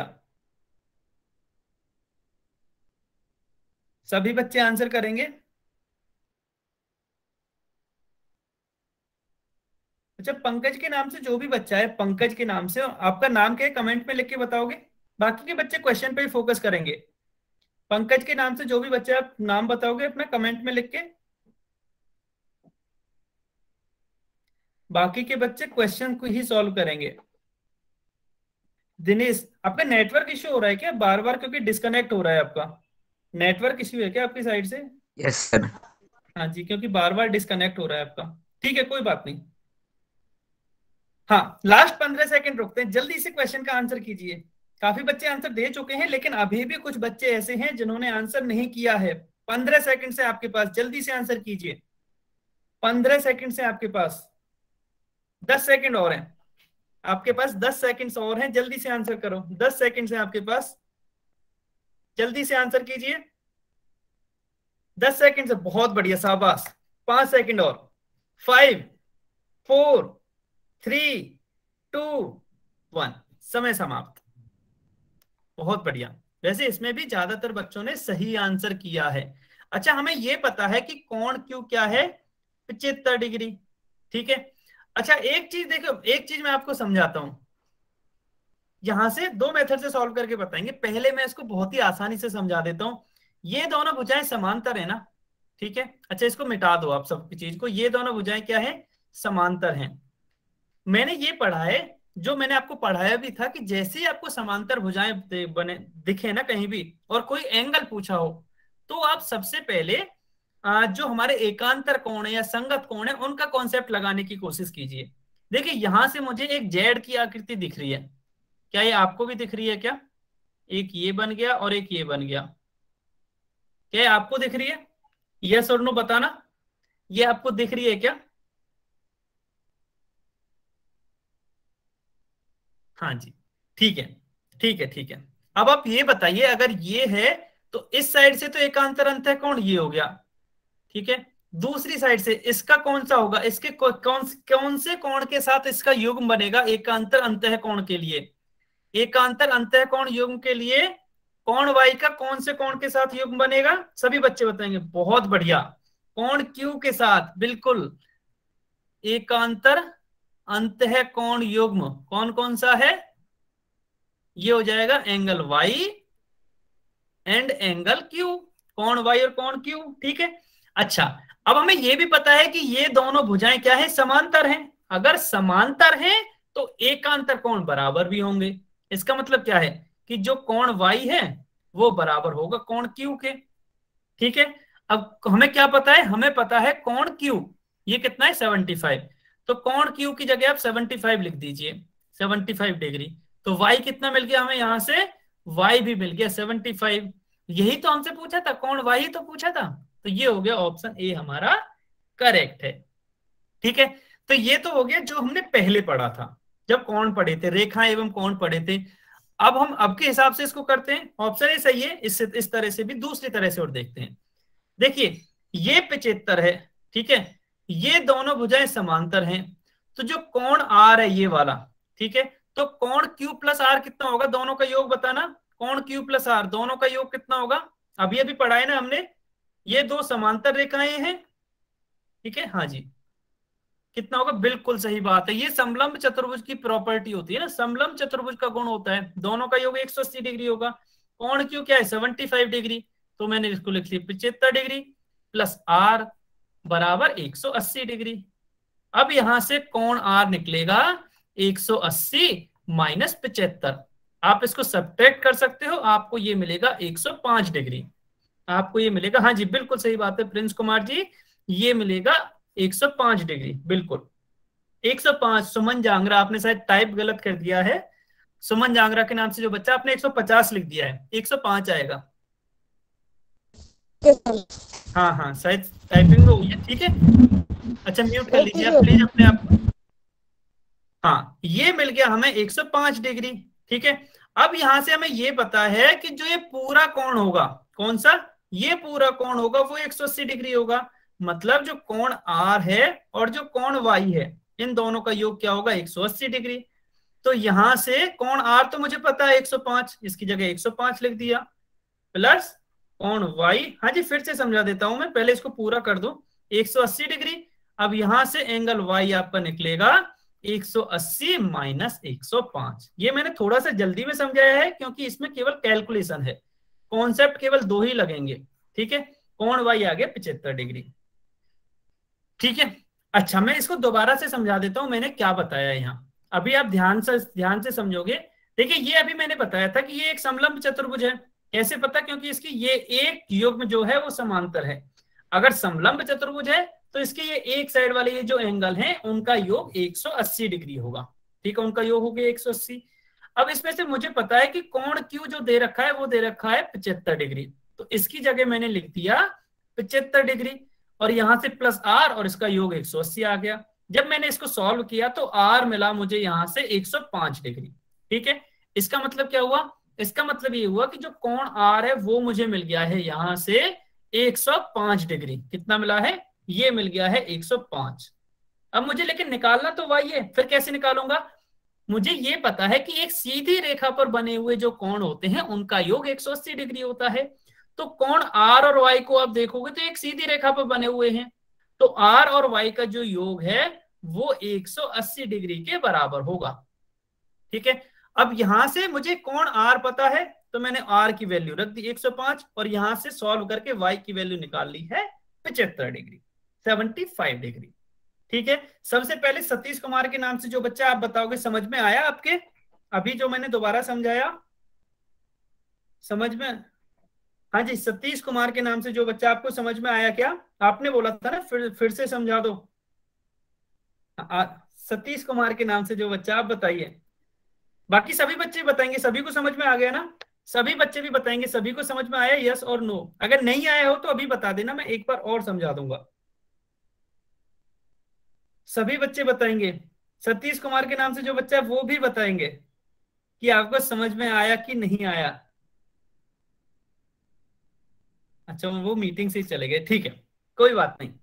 सभी बच्चे आंसर करेंगे? अच्छा, पंकज के नाम से जो भी बच्चा है, पंकज के नाम से आपका नाम क्या है, कमेंट में लिख के बताओगे? बाकी के बच्चे क्वेश्चन पे ही फोकस करेंगे। पंकज के नाम से जो भी बच्चा है, आप नाम बताओगे अपना कमेंट में लिख के। बाकी के बच्चे क्वेश्चन को ही सॉल्व करेंगे। दिनेश, आपका नेटवर्क इश्यू हो रहा है क्या बार बार, क्योंकि डिस्कनेक्ट हो रहा है आपका? नेटवर्क इश्यू है क्या आपकी साइड से? Yes sir. हाँ जी, क्योंकि बार बार डिस्कनेक्ट हो रहा है आपका। ठीक है, कोई बात नहीं। हाँ, लास्ट 15 सेकंड रुकते हैं, जल्दी से क्वेश्चन का आंसर कीजिए। काफी बच्चे आंसर दे चुके हैं, लेकिन अभी भी कुछ बच्चे ऐसे हैं जिन्होंने आंसर नहीं किया है। 15 सेकंड से आपके पास, जल्दी से आंसर कीजिए। 15 सेकंड से आपके पास, 10 सेकंड और हैं आपके पास, 10 सेकंड और हैं, जल्दी से आंसर करो। 10 सेकंड से आपके पास, जल्दी से आंसर कीजिए। 10 सेकंड से, बहुत बढ़िया, शाबाश। 5 सेकंड और। 5, 4, 3, 2, 1, समय समाप्त। बहुत बढ़िया। वैसे इसमें भी ज्यादातर बच्चों ने सही आंसर किया है। अच्छा, हमें यह पता है कि कोण क्यू क्या है, 75 डिग्री। ठीक है। अच्छा, एक चीज देखो, एक चीज मैं आपको समझाता हूं। यहां से दो मेथड से सॉल्व करके बताएंगे। पहले मैं इसको बहुत ही आसानी से समझा देता हूं। ये दोनों भुजाएं समांतर है ना? ठीक है। अच्छा, इसको मिटा दो आप सब चीज को। ये दोनों भुजाएं क्या है? समांतर हैं। मैंने ये पढ़ा है, जो मैंने आपको पढ़ाया भी था, कि जैसे ही आपको समांतर भुजाएं बने दिखे ना कहीं भी, और कोई एंगल पूछा हो, तो आप सबसे पहले जो हमारे एकांतर कोण है या संगत कोण है, उनका कॉन्सेप्ट लगाने की कोशिश कीजिए। देखिए, यहां से मुझे एक जेड की आकृति दिख रही है। क्या ये आपको भी दिख रही है क्या? एक ये बन गया और एक ये बन गया। क्या ये आपको दिख रही है? यस और नो बताना। ये आपको दिख रही है क्या? हाँ जी, ठीक है, ठीक है, ठीक है। अब आप ये बताइए, अगर ये है तो इस साइड से तो एकांतर अंतः कोण ये हो गया। ठीक है। दूसरी साइड से इसका कौन सा होगा? इसके कौन से कोण के साथ इसका युग्म बनेगा एकांतर अंतः कोण के लिए? एकांतर अंतः कोण युग्म के लिए कोण वाई का कौन से कोण के साथ युग्म बनेगा? सभी बच्चे बताएंगे, बहुत बढ़िया। कोण क्यू के साथ, बिल्कुल। एकांतर अंतः कोण युग्म कौन कौन सा है? ये हो जाएगा angle Y and angle Q. कोण वाई और कोण क्यू। ठीक है। अच्छा, अब हमें यह भी पता है कि ये दोनों भुजाएं क्या है? समांतर हैं। अगर समांतर हैं तो एकांतर कोण बराबर भी होंगे। इसका मतलब क्या है? कि जो कोण वाई है वो बराबर होगा कोण क्यू के। ठीक है। अब हमें क्या पता है? हमें पता है कोण क्यू, ये कितना है? 75। तो कोण क्यू की जगह आप 75 लिख दीजिए, 75 डिग्री। तो y कितना मिल गया हमें? यहां से y भी मिल गया 75। यही तो हमसे पूछा था, कोण y ही तो पूछा था। तो ये हो गया ऑप्शन ए हमारा करेक्ट है। ठीक है। तो ये तो हो गया जो हमने पहले पढ़ा था, जब कोण पढ़े थे, रेखा एवं कोण पढ़े थे। अब हम अब के हिसाब से इसको करते हैं। ऑप्शन ए सही है। इस तरह से भी, दूसरी तरह से और देखते हैं। देखिए, ये 75 है। ठीक है। ये दोनों भुजाएं समांतर हैं। तो जो कोण आर है ये वाला, ठीक है, तो कोण क्यू प्लस आर कितना होगा? दोनों का योग बताना। कोण क्यू प्लस आर, दोनों का योग कितना होगा? अभी अभी पढ़ा है ना हमने। ये दो समांतर रेखाएं हैं। ठीक है, हाँ जी। कितना होगा? बिल्कुल सही बात है। ये समलंब चतुर्भुज की प्रॉपर्टी होती है ना, समलंब चतुर्भुज का गुण होता है। दोनों का योग 180 डिग्री होगा। कोण क्यू क्या है? 75 डिग्री। तो मैंने इसको लिख लिया 75 डिग्री प्लस आर बराबर 180 डिग्री। अब यहां से कोण आर निकलेगा 180 माइनस 75। आप इसको सब्ट्रैक्ट कर सकते हो, आपको ये मिलेगा 105 डिग्री। आपको ये मिलेगा, हाँ जी, बिल्कुल सही बात है प्रिंस कुमार जी, ये मिलेगा 105 डिग्री, बिल्कुल 105। सुमन जांगरा, आपने शायद टाइप गलत कर दिया है। सुमन जांगरा के नाम से जो बच्चा, आपने 150 लिख दिया है, 105 आएगा। हाँ हाँ, शायद टाइपिंग हो गई है। ठीक है, अच्छा म्यूट कर लीजिए आप प्लीज अपने आप को। हाँ, ये मिल गया हमें 105 डिग्री। ठीक है, अब यहां से हमें ये पता है कि जो ये पूरा कोण होगा, कौन सा, ये पूरा कोण होगा वो 180 डिग्री होगा। मतलब जो कोण आर है और जो कोण वाई है, इन दोनों का योग क्या होगा, 180 डिग्री। तो यहां से कोण आर तो मुझे पता है 105, इसकी जगह 105 लिख दिया, प्लस कोण वाई, हाँ जी फिर से समझा देता हूं मैं, पहले इसको पूरा कर दो, 180 डिग्री। अब यहां से एंगल वाई आपका निकलेगा 180 माइनस 105। ये मैंने थोड़ा सा जल्दी में समझाया है क्योंकि इसमें केवल कैलकुलेशन है, कॉन्सेप्ट केवल दो ही लगेंगे। ठीक है, कोण वाई आ गया 75 डिग्री। ठीक है, अच्छा मैं इसको दोबारा से समझा देता हूं मैंने क्या बताया यहाँ, अभी आप ध्यान से समझोगे। देखिए ये अभी मैंने बताया था कि ये एक समलंब चतुर्भुज है। कैसे पता, क्योंकि इसकी ये एक युग्म जो है वो समांतर है। अगर समलंब चतुर्भुज है तो इसके ये एक साइड वाले ये जो एंगल हैं उनका योग 180 डिग्री होगा। ठीक है, उनका योग हो गया 180। अब इसमें से मुझे पता है कि कोण क्यू जो दे रखा है वो दे रखा है 75 डिग्री, तो इसकी जगह मैंने लिख दिया 75 डिग्री, और यहां से प्लस आर और इसका योग 180 आ गया। जब मैंने इसको सॉल्व किया तो आर मिला मुझे यहां से 105 डिग्री। ठीक है, इसका मतलब क्या हुआ, इसका मतलब ये हुआ कि जो कोण आर है वो मुझे मिल गया है यहां से 105 डिग्री। कितना मिला है, ये मिल गया है 105। अब मुझे लेकिन निकालना तो वाई है, फिर कैसे निकालूंगा, मुझे ये पता है कि एक सीधी रेखा पर बने हुए जो कोण होते हैं उनका योग 180 डिग्री होता है। तो कोण आर और वाई को आप देखोगे तो एक सीधी रेखा पर बने हुए हैं, तो आर और वाई का जो योग है वो 180 डिग्री के बराबर होगा। ठीक है, अब यहां से मुझे कोण आर पता है तो मैंने आर की वैल्यू रख दी 105, और यहां से सॉल्व करके वाई की वैल्यू निकाल ली है 75 डिग्री, 75 डिग्री। ठीक है, सबसे पहले सतीश कुमार के नाम से जो बच्चा, आप बताओगे समझ में आया आपके, अभी जो मैंने दोबारा समझाया समझ में, हाँ जी सतीश कुमार के नाम से जो बच्चा, आपको समझ में आया क्या, आपने बोला था ना फिर से समझा दो। सतीश कुमार के नाम से जो बच्चा, आप बताइए, बाकी सभी बच्चे बताएंगे, सभी को समझ में आ गया ना, सभी बच्चे भी बताएंगे सभी को समझ में आया, यस और नो। अगर नहीं आया हो तो अभी बता देना, मैं एक बार और समझा दूंगा। सभी बच्चे बताएंगे, सतीश कुमार के नाम से जो बच्चा है वो भी बताएंगे कि आपको समझ में आया कि नहीं आया। अच्छा वो मीटिंग से ही चले गए, ठीक है कोई बात नहीं।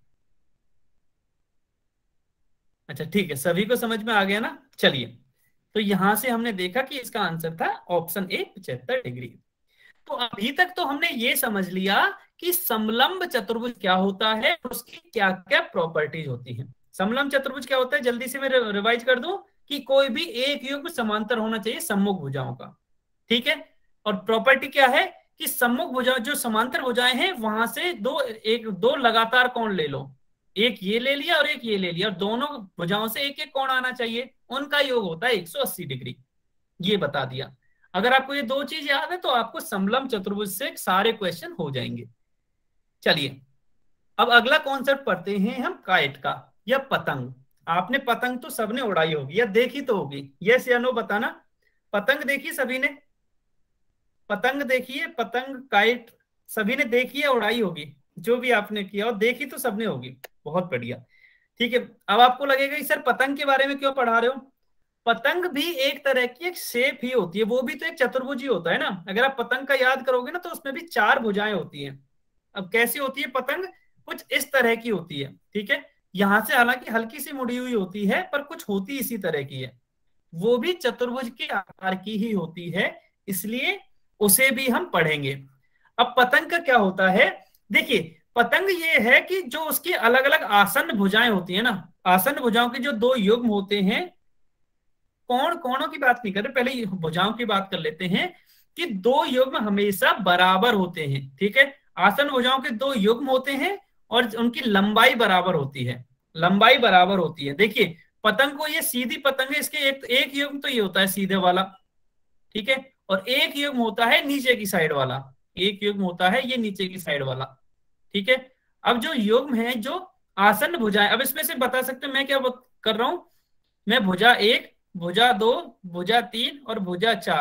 अच्छा ठीक है, सभी को समझ में आ गया ना, चलिए। तो यहां से हमने देखा कि इसका आंसर था ऑप्शन ए 75 डिग्री। तो अभी तक तो हमने ये समझ लिया कि समलंब चतुर्भुज क्या होता है, उसकी क्या क्या प्रॉपर्टीज होती हैं। समलंब चतुर्भुज क्या होता है, जल्दी से मैं रिवाइज कर दूं, कि कोई भी एक युग्म समांतर होना चाहिए सम्मुख भुजाओं का। ठीक है, और प्रॉपर्टी क्या है कि सम्मुख भुजाएं जो समांतर भुजाएं हैं वहां से दो लगातार कोण ले लो, एक ये ले लिया और एक ये ले लिया, और दोनों भुजाओं से एक एक कोण आना चाहिए, उनका योग होता है 180 डिग्री। ये बता दिया। अगर आपको ये दो चीज याद है तो आपको समलंब चतुर्भुज से सारे क्वेश्चन हो जाएंगे। चलिए अब अगला कॉन्सेप्ट पढ़ते हैं हम काइट का, या पतंग। आपने पतंग तो सबने उड़ाई होगी या देखी तो होगी, यस या नो बताना। पतंग देखी सभी ने, पतंग देखी है, पतंग काइट सभी ने देखी है, उड़ाई होगी, जो भी आपने किया और देखी तो सबने होगी, बहुत बढ़िया। ठीक है, अब आपको लगेगा कि सर पतंग के बारे में क्यों पढ़ा रहे हो, पतंग भी एक तरह की एक शेप ही होती है, वो भी तो एक चतुर्भुज ही होता है ना। अगर आप पतंग का याद करोगे ना तो उसमें भी 4 भुजाएं होती हैं। अब कैसी होती है पतंग, कुछ इस तरह की होती है। ठीक है, यहां से हालांकि हल्की सी मुड़ी हुई होती है पर कुछ होती इसी तरह की है, वो भी चतुर्भुज के आकार की ही होती है, इसलिए उसे भी हम पढ़ेंगे। अब पतंग का क्या होता है, देखिए पतंग ये है कि जो उसकी अलग अलग आसन्न भुजाएं होती है ना, आसन्न भुजाओं के जो दो युग्म होते हैं, कोणों की बात नहीं कर रहे, पहले भुजाओं की बात कर लेते हैं, कि दो युग्म हमेशा बराबर होते हैं। ठीक है, आसन्न भुजाओं के दो युग्म होते हैं और उनकी लंबाई बराबर होती है, लंबाई बराबर होती है। देखिए पतंग को, ये सीधी पतंग है, इसके एक युग्म तो ये होता है सीधे वाला, ठीक है, और एक युग्म होता है नीचे की साइड वाला, एक युग्म होता है ये नीचे की साइड वाला। ठीक है, अब जो युग्म है जो आसन्न भुजाएं, अब इसमें से बता सकते हो मैं क्या कर रहा हूं, मैं भुजा 1, भुजा 2, भुजा 3 और भुजा 4,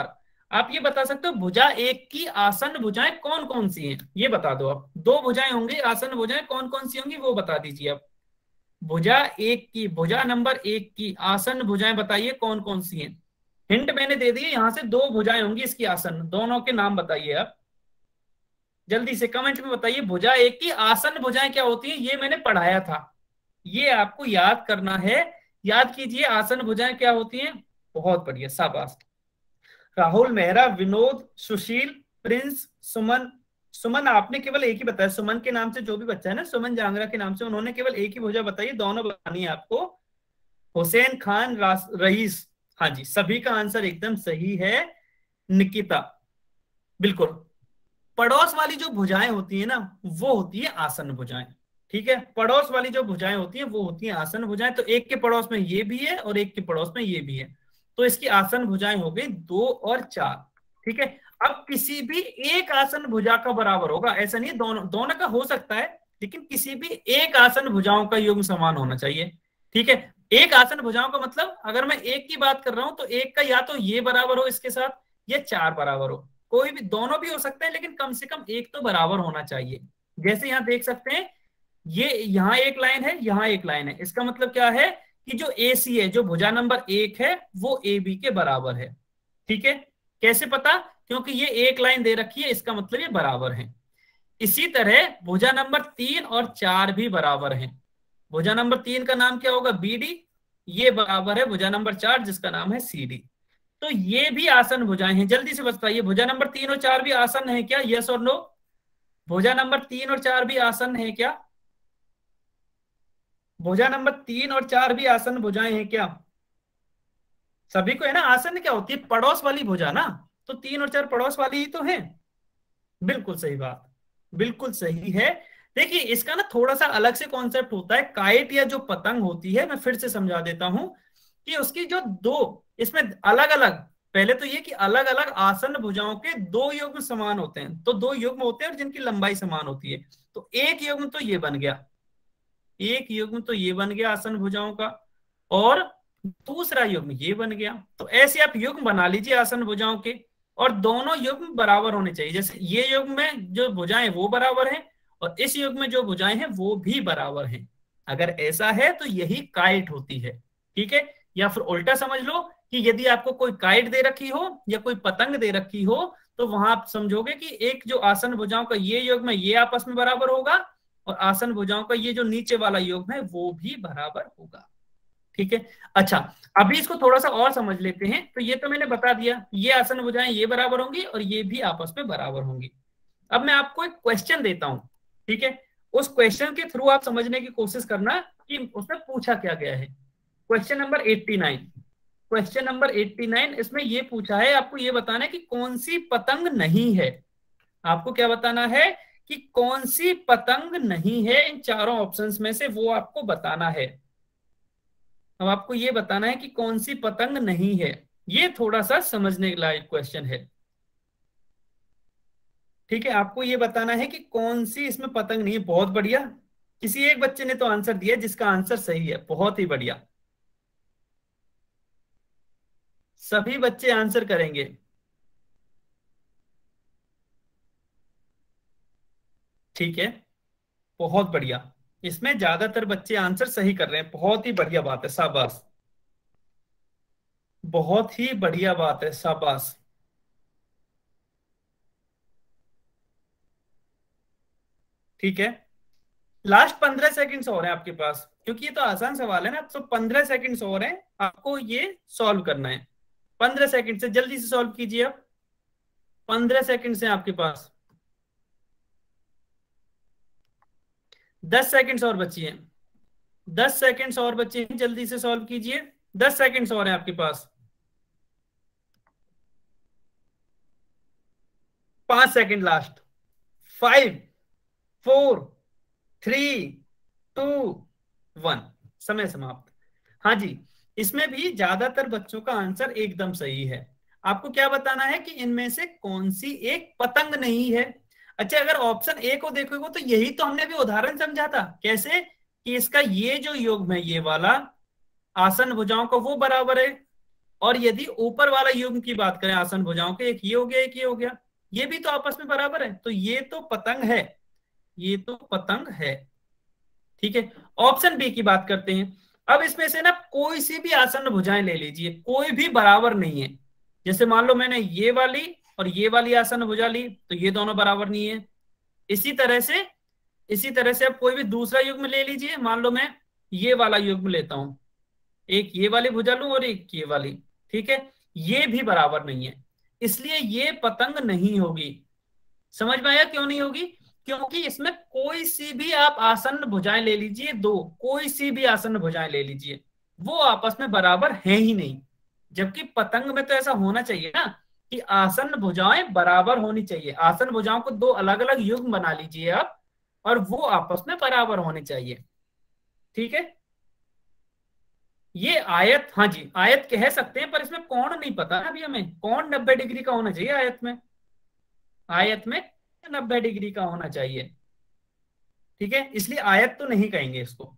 आप ये बता सकते हो भुजा एक की आसन्न भुजाएं कौन कौन सी हैं, ये बता दो आप। दो भुजाएं होंगी, आसन्न भुजाएं कौन कौन सी होंगी वो बता दीजिए आप। भुजा एक की, भुजा नंबर एक की आसन्न भुजाएं बताइए कौन कौन सी हैं। हिंट मैंने दे दी है, यहां से दो भुजाएं होंगी इसकी आसन्न, दोनों के नाम बताइए आप जल्दी से कमेंट में बताइए। भुजा एक की आसन्न भुजाएं क्या होती हैं, ये मैंने पढ़ाया था, ये आपको याद करना है। याद कीजिए आसन्न भुजाएं क्या होती हैं। बहुत बढ़िया, शाबाश। राहुल मेहरा, विनोद, सुशील, प्रिंस, सुमन। सुमन आपने केवल एक ही बताया, सुमन के नाम से जो भी बच्चा है ना, सुमन जांगरा के नाम से, उन्होंने केवल एक ही भुजा बताई, दोनों बतानी है आपको। हुसैन खान, रईस, हाँ जी सभी का आंसर एकदम सही है। निकिता, बिल्कुल। पड़ोस वाली जो भुजाएं होती है ना, वो होती है आसन्न भुजाएं। ठीक है, पड़ोस वाली जो भुजाएं होती हैं वो होती हैं आसन्न भुजाएं। तो एक के पड़ोस में ये भी है और एक के पड़ोस में ये भी है, तो इसकी आसन्न भुजाएं हो गई 2 और 4। ठीक है, अब किसी भी एक आसन्न भुजा का बराबर होगा, ऐसा नहीं दोनों दोनों का हो सकता है, लेकिन किसी भी एक आसन्न भुजाओं का युग्म समान होना चाहिए। ठीक है, एक आसन्न भुजाओं का मतलब अगर मैं एक की बात कर रहा हूं तो एक का या तो ये बराबर हो इसके साथ या 4 बराबर हो, कोई भी, दोनों भी हो सकते हैं, लेकिन कम से कम एक तो बराबर होना चाहिए। जैसे यहां देख सकते हैं, ये यहां एक लाइन है, यहां एक लाइन है, इसका मतलब क्या है कि जो ए सी है, जो भुजा नंबर एक है, वो ए बी के बराबर है। ठीक है, कैसे पता, क्योंकि ये एक लाइन दे रखी है, इसका मतलब ये बराबर है। इसी तरह भुजा नंबर 3 और 4 भी बराबर हैं। भुजा नंबर 3 का नाम क्या होगा, बी डी, ये बराबर है भुजा नंबर 4 जिसका नाम है सी डी। तो ये भी आसन्न भुजाएं हैं। जल्दी से बताइए, भुजा नंबर 3 और 4 भी आसन्न है क्या, यस और नो। भुजा नंबर 3 और 4 भी आसन्न है क्या, भुजा नंबर 3 और 4 भी आसन्न भुजाएं हैं क्या। सभी को है ना। आसन्न क्या होती है, पड़ोस वाली भुजा ना, तो 3 और 4 पड़ोस वाली ही तो है। बिल्कुल सही बात, बिल्कुल सही है। देखिए इसका ना थोड़ा सा अलग से कॉन्सेप्ट होता है। काइट या जो पतंग होती है, मैं फिर से समझा देता हूं कि उसकी जो दो, इसमें अलग अलग, पहले तो ये कि अलग अलग आसन्न भुजाओं के दो युग्म समान होते हैं, तो दो युग्म होते हैं और जिनकी लंबाई समान होती है। तो एक युग्म तो ये बन गया, एक युग्म तो ये बन गया आसन्न भुजाओं का, और दूसरा युग्म ये बन गया। तो ऐसे आप युग्म बना लीजिए आसन्न भुजाओं के, और दोनों युग्म बराबर होने चाहिए। जैसे ये युग्म में जो भुजाएं वो बराबर हैं और इस युग्म में जो भुजाएं हैं वो भी बराबर हैं। अगर ऐसा है तो यही काइट होती है। ठीक है, या फिर उल्टा समझ लो कि यदि आपको कोई काइट दे रखी हो या कोई पतंग दे रखी हो, तो वहां आप समझोगे कि एक जो आसन्न भुजाओं का ये युग्म है ये आपस में बराबर होगा, और आसन्न भुजाओं का ये जो नीचे वाला युग्म है वो भी बराबर होगा। ठीक है, अच्छा अभी इसको थोड़ा सा और समझ लेते हैं। तो ये तो मैंने बता दिया, ये आसन्न भुजाएं ये बराबर होंगी और ये भी आपस में बराबर होंगी। अब मैं आपको एक क्वेश्चन देता हूं, ठीक है, उस क्वेश्चन के थ्रू आप समझने की कोशिश करना कि उसमें पूछा क्या गया है। क्वेश्चन नंबर 89, क्वेश्चन नंबर 89, इसमें ये पूछा है, आपको ये बताना है कि कौन सी पतंग नहीं है। आपको क्या बताना है कि कौन सी पतंग नहीं है इन चारों ऑप्शंस में से, वो आपको बताना है। अब आपको ये बताना है कि कौन सी पतंग नहीं है, ये थोड़ा सा समझने लायक क्वेश्चन है। ठीक है, आपको ये बताना है कि कौन सी इसमें पतंग नहीं है। बहुत बढ़िया, किसी एक बच्चे ने तो आंसर दिया जिसका आंसर सही है, बहुत ही बढ़िया, सभी बच्चे आंसर करेंगे। ठीक है, बहुत बढ़िया, इसमें ज्यादातर बच्चे आंसर सही कर रहे हैं, बहुत ही बढ़िया बात है, शाबाश, बहुत ही बढ़िया बात है, शाबाश। ठीक है, लास्ट 15 सेकंड्स और हैं आपके पास, क्योंकि ये तो आसान सवाल है ना, तो 15 सेकंड्स और हैं आपको ये सॉल्व करना है। 15 सेकंड से जल्दी से सॉल्व कीजिए आप, 15 सेकंड हैं आपके पास, 10 सेकंड्स और बची हैं, 10 सेकंड्स और बचे हैं, जल्दी से सॉल्व कीजिए, 10 सेकंड्स और हैं आपके पास, 5 सेकंड लास्ट, 5, 4, 3, 2, 1, समय समाप्त। हाँ जी, इसमें भी ज्यादातर बच्चों का आंसर एकदम सही है। आपको क्या बताना है कि इनमें से कौन सी एक पतंग नहीं है। अच्छा, अगर ऑप्शन ए को देखोगे तो यही तो हमने भी उदाहरण समझा था, कैसे कि इसका ये जो युग्म है ये वाला, आसन्न भुजाओं का वो बराबर है, और यदि ऊपर वाला युग्म की बात करें आसन भुजाओं के, एक ये हो गया, एक ये हो गया, ये भी तो आपस में बराबर है, तो ये तो पतंग है, ये तो पतंग है। ठीक है, ऑप्शन बी की बात करते हैं। अब इसमें से ना कोई सी भी आसन भुजाएं ले लीजिए, कोई भी बराबर नहीं है। जैसे मान लो मैंने ये वाली और ये वाली आसन भुजा ली, तो ये दोनों बराबर नहीं है। इसी तरह से आप कोई भी दूसरा युग्म ले लीजिए, मान लो मैं ये वाला युग्म लेता हूं, एक ये वाली भुजा लूं और एक ये वाली, ठीक है, ये भी बराबर नहीं है, इसलिए ये पतंग नहीं होगी। समझ में आया क्यों नहीं होगी? क्योंकि इसमें कोई सी भी आप आसन्न भुजाएं ले लीजिए, दो कोई सी भी आसन्न भुजाएं ले लीजिए, वो आपस में बराबर है ही नहीं। जबकि पतंग में तो ऐसा होना चाहिए ना कि आसन्न भुजाएं बराबर होनी चाहिए, आसन्न भुजाओं को दो अलग अलग युग्म बना लीजिए आप, और वो आपस में बराबर होने चाहिए। ठीक है, ये आयत, हाँ जी आयत कह सकते हैं, पर इसमें कोण नहीं पता ना अभी हमें, कोण 90 डिग्री का होना चाहिए आयत में, आयत में 90 डिग्री का होना चाहिए। ठीक है, इसलिए आयत तो नहीं कहेंगे इसको।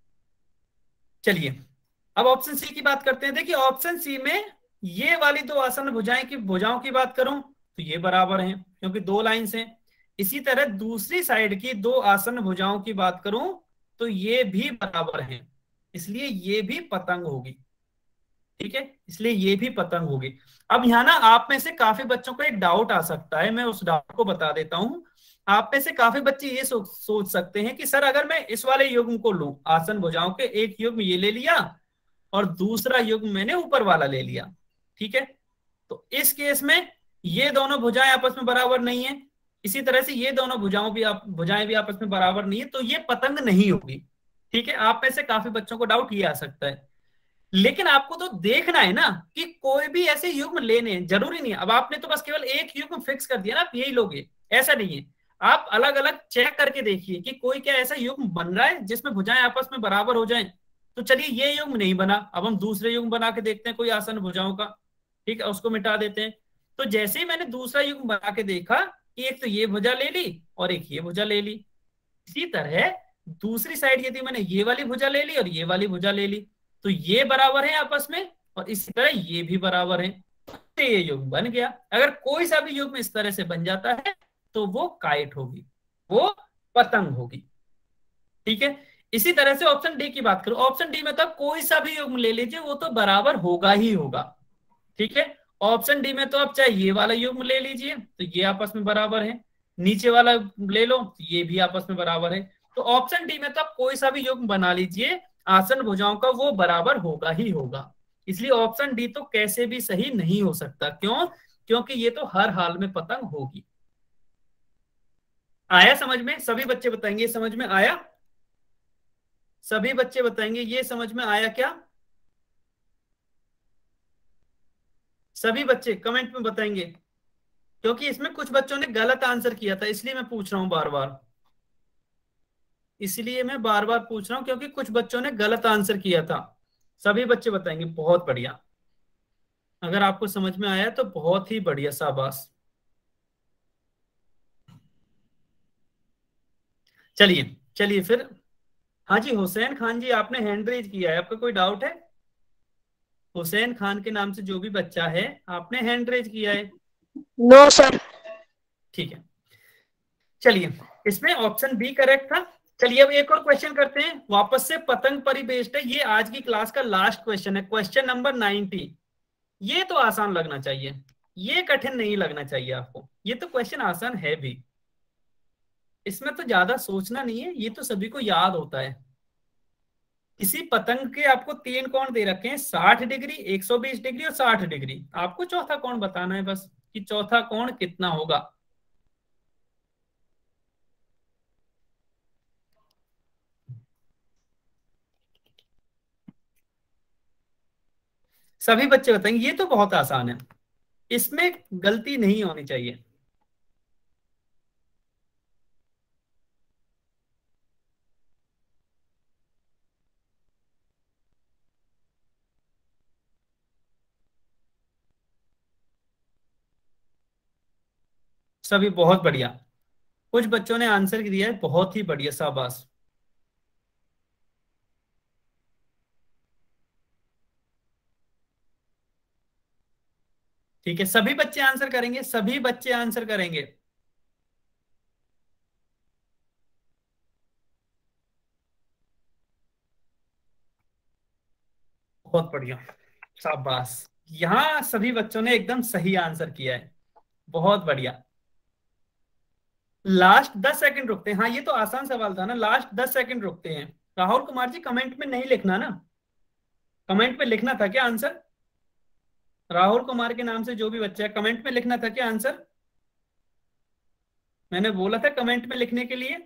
चलिए अब ऑप्शन सी की बात करते हैं। देखिए ऑप्शन सी में ये वाली दो आसन भुजाओं की बात करूं तो ये बराबर हैं क्योंकि दो लाइंस हैं। इसी तरह दूसरी साइड की दो आसन भुजाओं की बात करूं तो ये भी बराबर हैं, इसलिए ये भी पतंग होगी। ठीक है, इसलिए ये भी पतंग होगी। अब यहाँ ना आप में से काफी बच्चों को एक डाउट आ सकता है, मैं उस डाउट को बता देता हूं। आप में से काफी बच्चे ये सोच सकते हैं कि सर अगर मैं इस वाले युग्म को लूं, आसन भुजाओं के एक युग्म ये ले लिया और दूसरा युग्म मैंने ऊपर वाला ले लिया, ठीक है, तो इस केस में ये दोनों भुजाएं आपस में बराबर नहीं है, इसी तरह से ये दोनों भुजाएं भी आपस में बराबर नहीं है, तो ये पतंग नहीं होगी। ठीक है, आप में से काफी बच्चों को डाउट ये आ सकता है। लेकिन आपको तो देखना है ना कि कोई भी ऐसे युग्म लेने हैं, जरूरी नहीं है अब आपने तो बस केवल एक युग्म फिक्स कर दिया ना आप यही लोगे, ऐसा नहीं है। आप अलग अलग चेक करके देखिए कि कोई क्या ऐसा युग्म बन रहा है जिसमें भुजाएं आपस में बराबर हो जाएं। तो चलिए ये युग्म नहीं बना, अब हम दूसरे युग्म बना के देखते हैं कोई आसन भुजाओं का। ठीक है, उसको मिटा देते हैं। तो जैसे ही मैंने दूसरा युग्म बना के देखा कि एक तो ये भुजा ले ली और एक ये भुजा ले ली, इसी तरह दूसरी साइड यदि मैंने ये वाली भुजा ले ली और ये वाली भुजा ले ली, तो ये बराबर है आपस में, और इसी तरह ये भी बराबर है, तो ये युग्म बन गया। अगर कोई सा भी युग्म इस तरह से बन जाता है तो वो काइट होगी, वो पतंग होगी। ठीक है, इसी तरह से ऑप्शन डी की बात करूं, ऑप्शन डी में तो कोई सा भी युग्म ले लीजिए वो तो बराबर होगा ही होगा। ठीक है, ऑप्शन डी में तो आप चाहे ये वाला युग्म ले लीजिए तो ये आपस में बराबर है, नीचे वाला ले लो तो ये भी आपस में बराबर है। तो ऑप्शन डी में तो आप कोई सा भी युग्म बना लीजिए, आसन भुजाओं का वो बराबर होगा ही होगा। इसलिए ऑप्शन डी तो कैसे भी सही नहीं हो सकता। क्यों? क्योंकि ये तो हर हाल में पतंग होगी। आया समझ में? सभी बच्चे बताएंगे समझ में आया? सभी बच्चे बताएंगे ये समझ में आया क्या? सभी बच्चे कमेंट में बताएंगे, क्योंकि इसमें कुछ बच्चों ने गलत आंसर किया था, इसलिए मैं पूछ रहा हूं बार बार, इसलिए मैं बार बार पूछ रहा हूं क्योंकि कुछ बच्चों ने गलत आंसर किया था। सभी बच्चे बताएंगे, बहुत बढ़िया। अगर आपको समझ में आया तो बहुत ही बढ़िया, शाबाश। चलिए चलिए फिर, हाँ जी हुसैन खान जी आपने हैंड रेज किया है, आपका कोई डाउट है? हुसैन खान के नाम से जो भी बच्चा है आपने हैंड रेज किया है? No sir. ठीक है, चलिए इसमें ऑप्शन बी करेक्ट था। चलिए अब एक और क्वेश्चन करते हैं, वापस से पतंग पर ही बेस्ड है, ये आज की क्लास का लास्ट क्वेश्चन है, क्वेश्चन नंबर 90। ये तो आसान लगना चाहिए, ये कठिन नहीं लगना चाहिए आपको, ये तो क्वेश्चन आसान है भी, इसमें तो ज्यादा सोचना नहीं है, ये तो सभी को याद होता है। इसी पतंग के आपको तीन कोण दे रखे हैं, 60 डिग्री, 120 डिग्री और 60 डिग्री। आपको चौथा कोण बताना है बस कि चौथा कोण कितना होगा। सभी बच्चे बताएंगे, ये तो बहुत आसान है, इसमें गलती नहीं होनी चाहिए। सभी बहुत बढ़िया, कुछ बच्चों ने आंसर दिया है, बहुत ही बढ़िया, शाबाश। ठीक है, सभी बच्चे आंसर करेंगे, सभी बच्चे आंसर करेंगे। बहुत बढ़िया, शाबाश। यहाँ सभी बच्चों ने एकदम सही आंसर किया है, बहुत बढ़िया। लास्ट 10 सेकंड रुकते हैं। हाँ, ये तो आसान सवाल था ना, लास्ट 10 सेकंड रुकते हैं। राहुल कुमार जी कमेंट में नहीं लिखना ना, कमेंट में लिखना था क्या आंसर? राहुल कुमार के नाम से जो भी बच्चा है, कमेंट में लिखना था क्या आंसर? मैंने बोला था कमेंट में लिखने के लिए।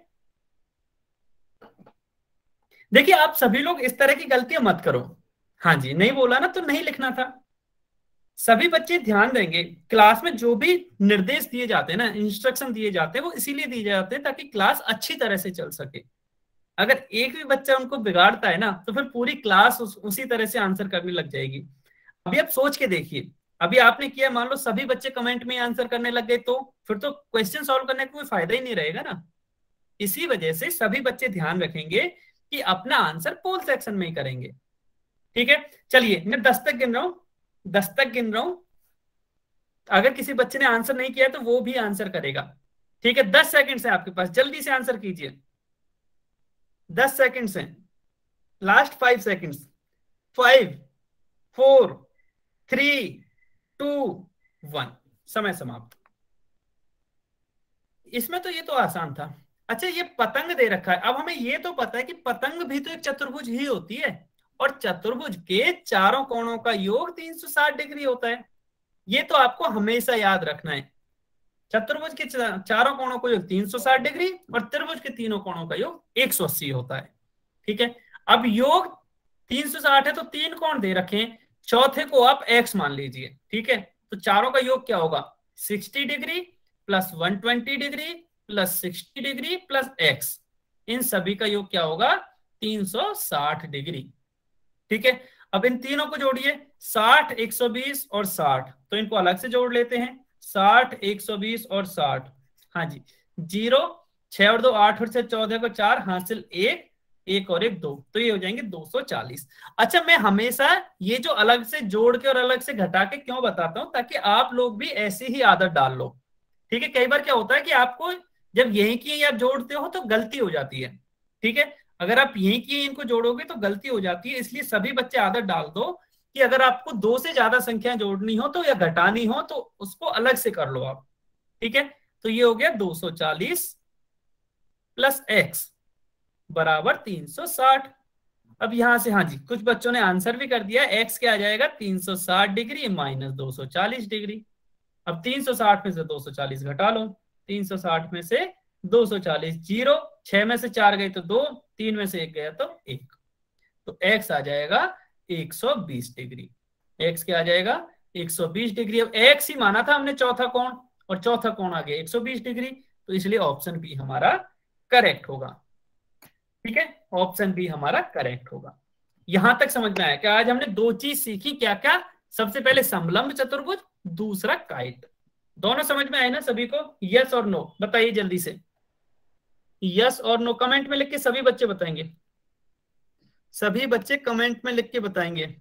देखिए, आप सभी लोग इस तरह की गलतियां मत करो। हाँ जी, नहीं बोला ना तो नहीं लिखना था। सभी बच्चे ध्यान देंगे, क्लास में जो भी निर्देश दिए जाते हैं ना, इंस्ट्रक्शन दिए जाते हैं, वो इसीलिए दिए जाते हैं ताकि क्लास अच्छी तरह से चल सके। अगर एक भी बच्चा उनको बिगाड़ता है ना, तो फिर पूरी क्लास उसी तरह से आंसर करने लग जाएगी। अभी आप सोच के देखिए, अभी आपने किया, मान लो सभी बच्चे कमेंट में आंसर करने लग गए, तो फिर तो क्वेश्चन सॉल्व करने का कोई फायदा ही नहीं रहेगा ना। इसी वजह से सभी बच्चे ध्यान रखेंगे कि अपना आंसर पोल सेक्शन में ही करेंगे। ठीक है, चलिए मैं 10 तक गिन रहा हूं, 10 तक गिन रहा हूं। अगर किसी बच्चे ने आंसर नहीं किया तो वो भी आंसर करेगा। ठीक है, 10 सेकंड से आपके पास, जल्दी से आंसर कीजिए। 10 सेकंड से, लास्ट 5 सेकंड्स। 5, 4, 3, 2, 1, समय समाप्त। इसमें तो ये तो आसान था। अच्छा, ये पतंग दे रखा है, अब हमें ये तो पता है कि पतंग भी तो एक चतुर्भुज ही होती है, और चतुर्भुज के चारों कोणों का योग 360 डिग्री होता है। ये तो आपको हमेशा याद रखना है। चतुर्भुज के चारों कोणों का योग 360 डिग्री और त्रिभुज के तीनों कोणों का योग 180 होता है। ठीक है, अब योग 360 है तो तीन कोण दे रखे हैं, चौथे को आप x मान लीजिए। ठीक है, तो चारों का योग क्या होगा? 60 degree plus 120 degree plus 60 degree plus x, इन सभी का योग क्या होगा? 360 डिग्री। ठीक है, अब इन तीनों को जोड़िए, 60, 120 और 60, तो इनको अलग से जोड़ लेते हैं। 60, 120 और 60, हाँ जी, 0, 6 और 2 8 और 6 14 को 4 हासिल 1, 1 और 1 2, तो ये हो जाएंगे 240। अच्छा, मैं हमेशा ये जो अलग से जोड़ के और अलग से घटा के क्यों बताता हूं? ताकि आप लोग भी ऐसी ही आदत डाल लो। ठीक है, कई बार क्या होता है कि आपको जब यही की आप जोड़ते हो तो गलती हो जाती है। ठीक है, अगर आप यही किए इनको जोड़ोगे तो गलती हो जाती है, इसलिए सभी बच्चे आदत डाल दो कि अगर आपको दो से ज्यादा संख्या जोड़नी हो तो या घटानी हो तो उसको अलग से कर लो आप। ठीक है, तो ये हो गया 240 प्लस x बराबर 360। अब यहां से हाँ जी, कुछ बच्चों ने आंसर भी कर दिया, x क्या आ जाएगा? 360 डिग्री माइनस 240 डिग्री। अब 360 में से 240 घटा लो, 360 में से 240, 0, 6 में से 4 गए तो 2, 3 में से 1 गया तो 1, तो x आ जाएगा 120 डिग्री। x क्या आ जाएगा? 120 डिग्री। अब x ही माना था हमने चौथा कोण, और चौथा कोण आ गया 120 डिग्री, तो इसलिए ऑप्शन बी हमारा करेक्ट होगा। ठीक है, ऑप्शन बी हमारा करेक्ट होगा। यहां तक समझ में आया कि आज हमने दो चीज सीखी, क्या क्या? सबसे पहले समलंब चतुर्भुज, दूसरा काइट। दोनों समझ में आए ना सभी को? यस और नो बताइए जल्दी से, यस और नो कमेंट में लिख के सभी बच्चे बताएंगे, सभी बच्चे कमेंट में लिख के बताएंगे।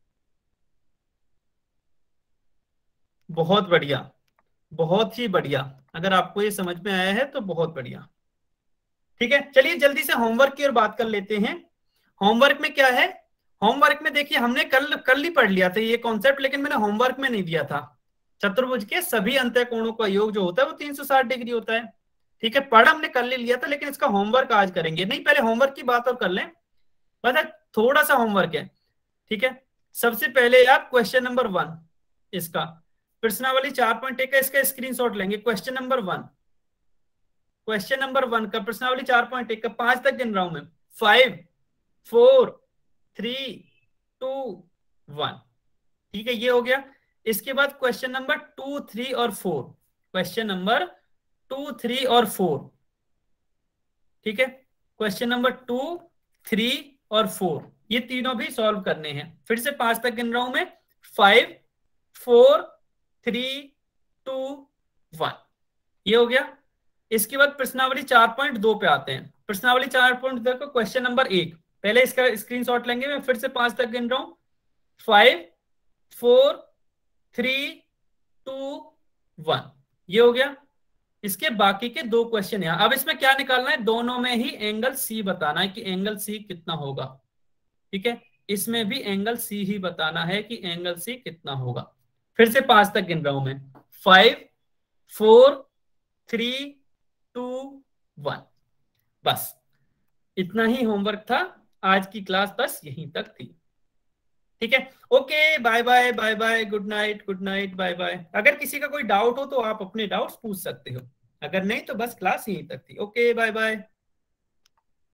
बहुत बढ़िया, बहुत ही बढ़िया, अगर आपको ये समझ में आया है तो बहुत बढ़िया। ठीक है, चलिए जल्दी से होमवर्क की ओर बात कर लेते हैं। होमवर्क में क्या है? होमवर्क में देखिए, हमने कल ही पढ़ लिया था ये कॉन्सेप्ट, लेकिन मैंने होमवर्क में नहीं दिया था। चतुर्भुज के सभी अंतःकोणों का योग जो होता है वो 360 डिग्री होता है। ठीक है, पढ़ हमने कल ही लिया था, लेकिन इसका होमवर्क आज करेंगे। नहीं, पहले होमवर्क की बात और कर लें, पता थोड़ा सा होमवर्क है। ठीक है, सबसे पहले आप क्वेश्चन नंबर 1, इसका प्रश्नावली 4.1 का इसका स्क्रीनशॉट लेंगे। क्वेश्चन नंबर 1, क्वेश्चन नंबर 1 का प्रश्नावली 4.1 का 5 तक गिन रहा हूं मैं। 5, 4, 3, 2, 1। ठीक है, ये हो गया। इसके बाद क्वेश्चन नंबर 2, 3 और 4, क्वेश्चन नंबर 2, 3 और 4। ठीक है, क्वेश्चन नंबर 2, 3 और 4, ये तीनों भी सॉल्व करने हैं। फिर से 5 तक गिन रहा हूं मैं। 5, 4, 3, 2, 1, ये हो गया। इसके बाद प्रश्नावली 4.2 पे आते हैं। प्रश्नावली 4.2 को क्वेश्चन नंबर 1, पहले इसका स्क्रीनशॉट लेंगे। मैं फिर से 5 तक गिन रहा हूं। 5, 4, 3, 2 1, ये हो गया। इसके बाकी के 2 क्वेश्चन यहां। अब इसमें क्या निकालना है, दोनों में ही एंगल सी बताना है कि एंगल सी कितना होगा। ठीक है, इसमें भी एंगल सी ही बताना है कि एंगल सी कितना होगा। फिर से 5 तक गिन रहा हूं मैं, 5 4 3 2 1। बस इतना ही होमवर्क था, आज की क्लास बस यहीं तक थी। ठीक है, okay, bye bye bye bye, good night good night, bye bye. अगर किसी का कोई डाउट हो तो आप अपने डाउट्स पूछ सकते हो, अगर नहीं तो बस क्लास यहीं तक थी। Okay, bye bye.